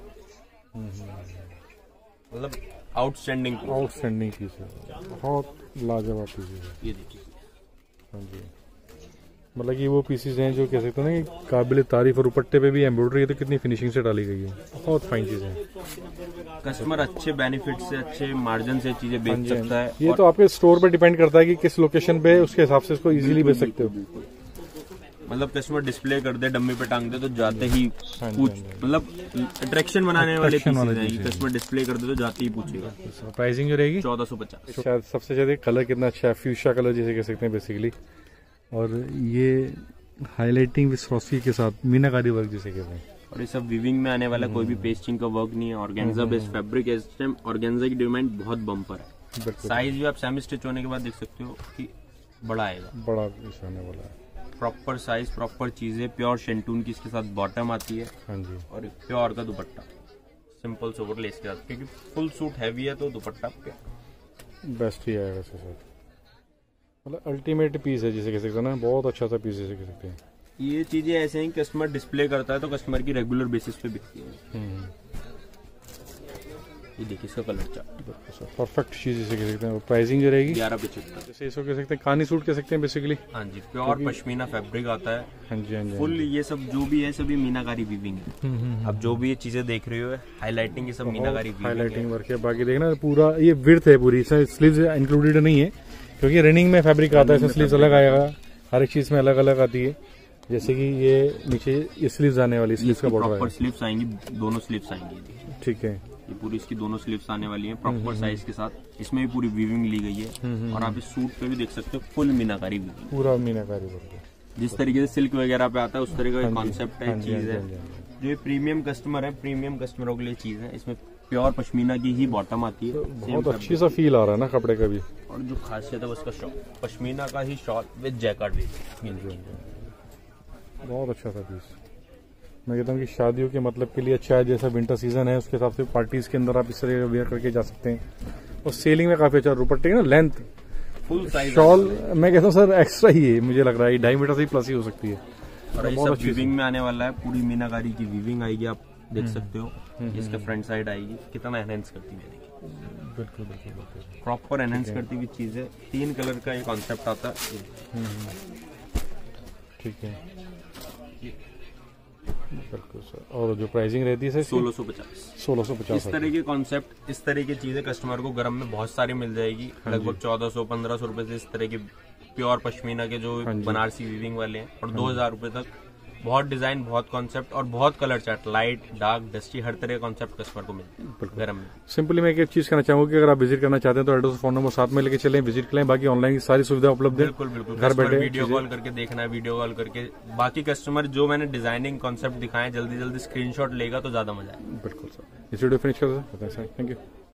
मतलब आउटस्टैंडिंग पीस है, बहुत लाजवाब पीस है। ये देखिए, हाँ जी, मतलब कि वो पीसेस हैं जो कह सकते हैं ना कि काबिल तारीफ, और दुपट्टे पे भी एम्ब्रॉयडरी है तो कितनी फिनिशिंग से डाली गई है, बहुत फाइन चीजें हैं। कस्टमर अच्छे बेनिफिट से, अच्छे मार्जिन से चीजें बेच सकता है। ये तो आपके स्टोर पे डिपेंड करता है कि किस लोकेशन पे, उसके हिसाब से इसको इजीली बेच सकते हो। मतलब कस्टमर डिस्प्ले कर दे, डम्मी पे टांग दे तो जाते ही पूछ, मतलब अट्रैक्शन बनाने वाले कस्टमर डिस्प्ले कर दे तो जाते ही पूछेगा। प्राइसिंग जो रहेगी 1450। शायद सबसे ज्यादा कलर कितना अच्छा है, फ्यूशिया कलर जिसे कह सकते हैं बेसिकली, और ये हाईलाइटिंग विद स्वस्ती के साथ मीनाकारी वर्क जिसे कहते हैं। और ये सब वीविंग में आने वाला, कोई भी पेस्टिंग का वर्क नहीं है, ऑर्गेन्जा बेस्ड फैब्रिक है। इस टाइम ऑर्गेन्जा की डिमांड बहुत बम्पर है। साइज भी आप सेमी स्टिच होने के बाद देख सकते हो कि बड़ा आएगा, बड़ा पीस आने वाला है, प्रॉपर साइज, प्रॉपर चीजें, प्योर शेंटून की इसके साथ बॉटम आती है, हाँ जी, और प्योर का दुपट्टा, सिंपल सोवर लेस के साथ, क्योंकि फुल सूट हैवी है तो दुपट्टा बेस्ट ही आएगा इसके साथ। मतलब अल्टीमेट पीस है जिसे कह सकते हैं ना, बहुत अच्छा सा पीस जिसे कह सकते हैं। ये चीजें ऐसे हैं कि कस्टमर डिस्प्ले करता है तो कस्टमर की रेगुलर बेसिस पे बिकती है। ये देखिए इसका कलर चार्ट, परफेक्ट चीज इसे कह सकते हैं। प्राइसिंग जो रहेगी 1175। जैसे इसको कह सकते हैं कानी सूट कह सकते हैं बेसिकली। हाँ जी, प्योर पश्मीना फैब्रिक आता है। हाँ जी, हाँ जी, फुल ये सब जो भी है सभी मीनाकारी वीविंग है। अब जो भी ये चीजें देख रहे हो हाईलाइटिंग, ये सब मीनाकारी वीविंग है। हाईलाइटिंग वर्क है। बाकी देखना पूरा ये विड्थ है पूरी, इसमें स्लीव्स इंक्लूडेड नहीं है क्योंकि रनिंग में फैब्रिक आता है, इसमें स्लीव्स अलग आएगा, हर एक चीज में अलग अलग आती है। जैसे कि ये नीचे ये स्लीव्स आने वाली, स्लीव्स का बॉर्डर है, स्लीव्स आएंगी, दोनों स्लीव्स आएंगी। ठीक है, ये पूरी इसकी दोनों स्लीव्स आने वाली हैं प्रॉपर साइज के साथ। इसमें भी पूरी वीविंग ली गई है और आप इस सूट पे भी देख सकते हो फुल मीनाकारी वीविंग, पूरा मीनाकारी वर्क है। जिस तरीके से सिल्क वगैरह पे आता है उस तरह का कॉन्सेप्ट है, चीज है। जो ये प्रीमियम कस्टमर है, प्रीमियम कस्टमरों के लिए चीज है। इसमें प्योर पश्मीना की ही बॉटम आती है, बहुत अच्छी सा फील आ रहा है ना कपड़े का भी। और जो खासियत है उसका शॉल, पश्मीना का ही शॉल विद जैकेट भी। बहुत अच्छा था पीस। मैं कहता हूँ कि शादियों के मतलब के लिए अच्छा है, जैसा विंटर सीजन है उसके हिसाब से पार्टीज के अंदर आप इस तरह वेयर करके जा सकते हैं। और सेलिंग में काफी अच्छा दुपट्टे की ना लेंथ, फुल साइज शॉल मैं कहता हूँ सर एक्स्ट्रा ही है, मुझे लग रहा है 2.5 मीटर से प्लस ही हो सकती है। और ये सब वीविंग में आने वाला है, पूरी मीनाकारी की वीविंग आएगी, आप देख सकते हो। इसका फ्रंट साइड आएगी, कितना एनहेंस करती है देखिए। बिल्कुल बिल्कुल प्रॉपर एनहेंस करती हुई चीज है। 3 कलर का ये कॉन्सेप्ट आता है। ठीक है, बिल्कुल सर। और जो प्राइसिंग रहती है सर 1650। इस तरह के कॉन्सेप्ट, इस तरह की चीजें कस्टमर को गरम में बहुत सारी मिल जाएगी। लगभग 1400-1500 रुपए से इस तरह के प्योर पश्मीना के जो बनारसी वीविंग वाले हैं, और 2000 रुपए तक बहुत डिजाइन, बहुत कॉन्सेप्ट और बहुत colour chart, light, dark, dusty, हर तरह का कॉन्सेप्ट कस्टमर को मिलता है गरम में। सिंपली मैं एक चीज कहना चाहूंगा कि अगर आप विजिट करना चाहते हैं तो एड्रेस फोन नंबर साथ में लेके चलें, विजिट करें। बाकी ऑनलाइन की सारी सुविधा उपलब्ध है, बिल्कुल बिल्कुल। घर बैठे वीडियो कॉल करके देखना है, वीडियो कॉल करके। बाकी कस्टमर जो मैंने डिजाइनिंग कॉन्सेप्ट दिखाए जल्दी जल्दी स्क्रीनशॉट लेगा तो ज्यादा मजा आएगा। बिल्कुल सर। इस वीडियो फिनिश कर दो, थैंक यू।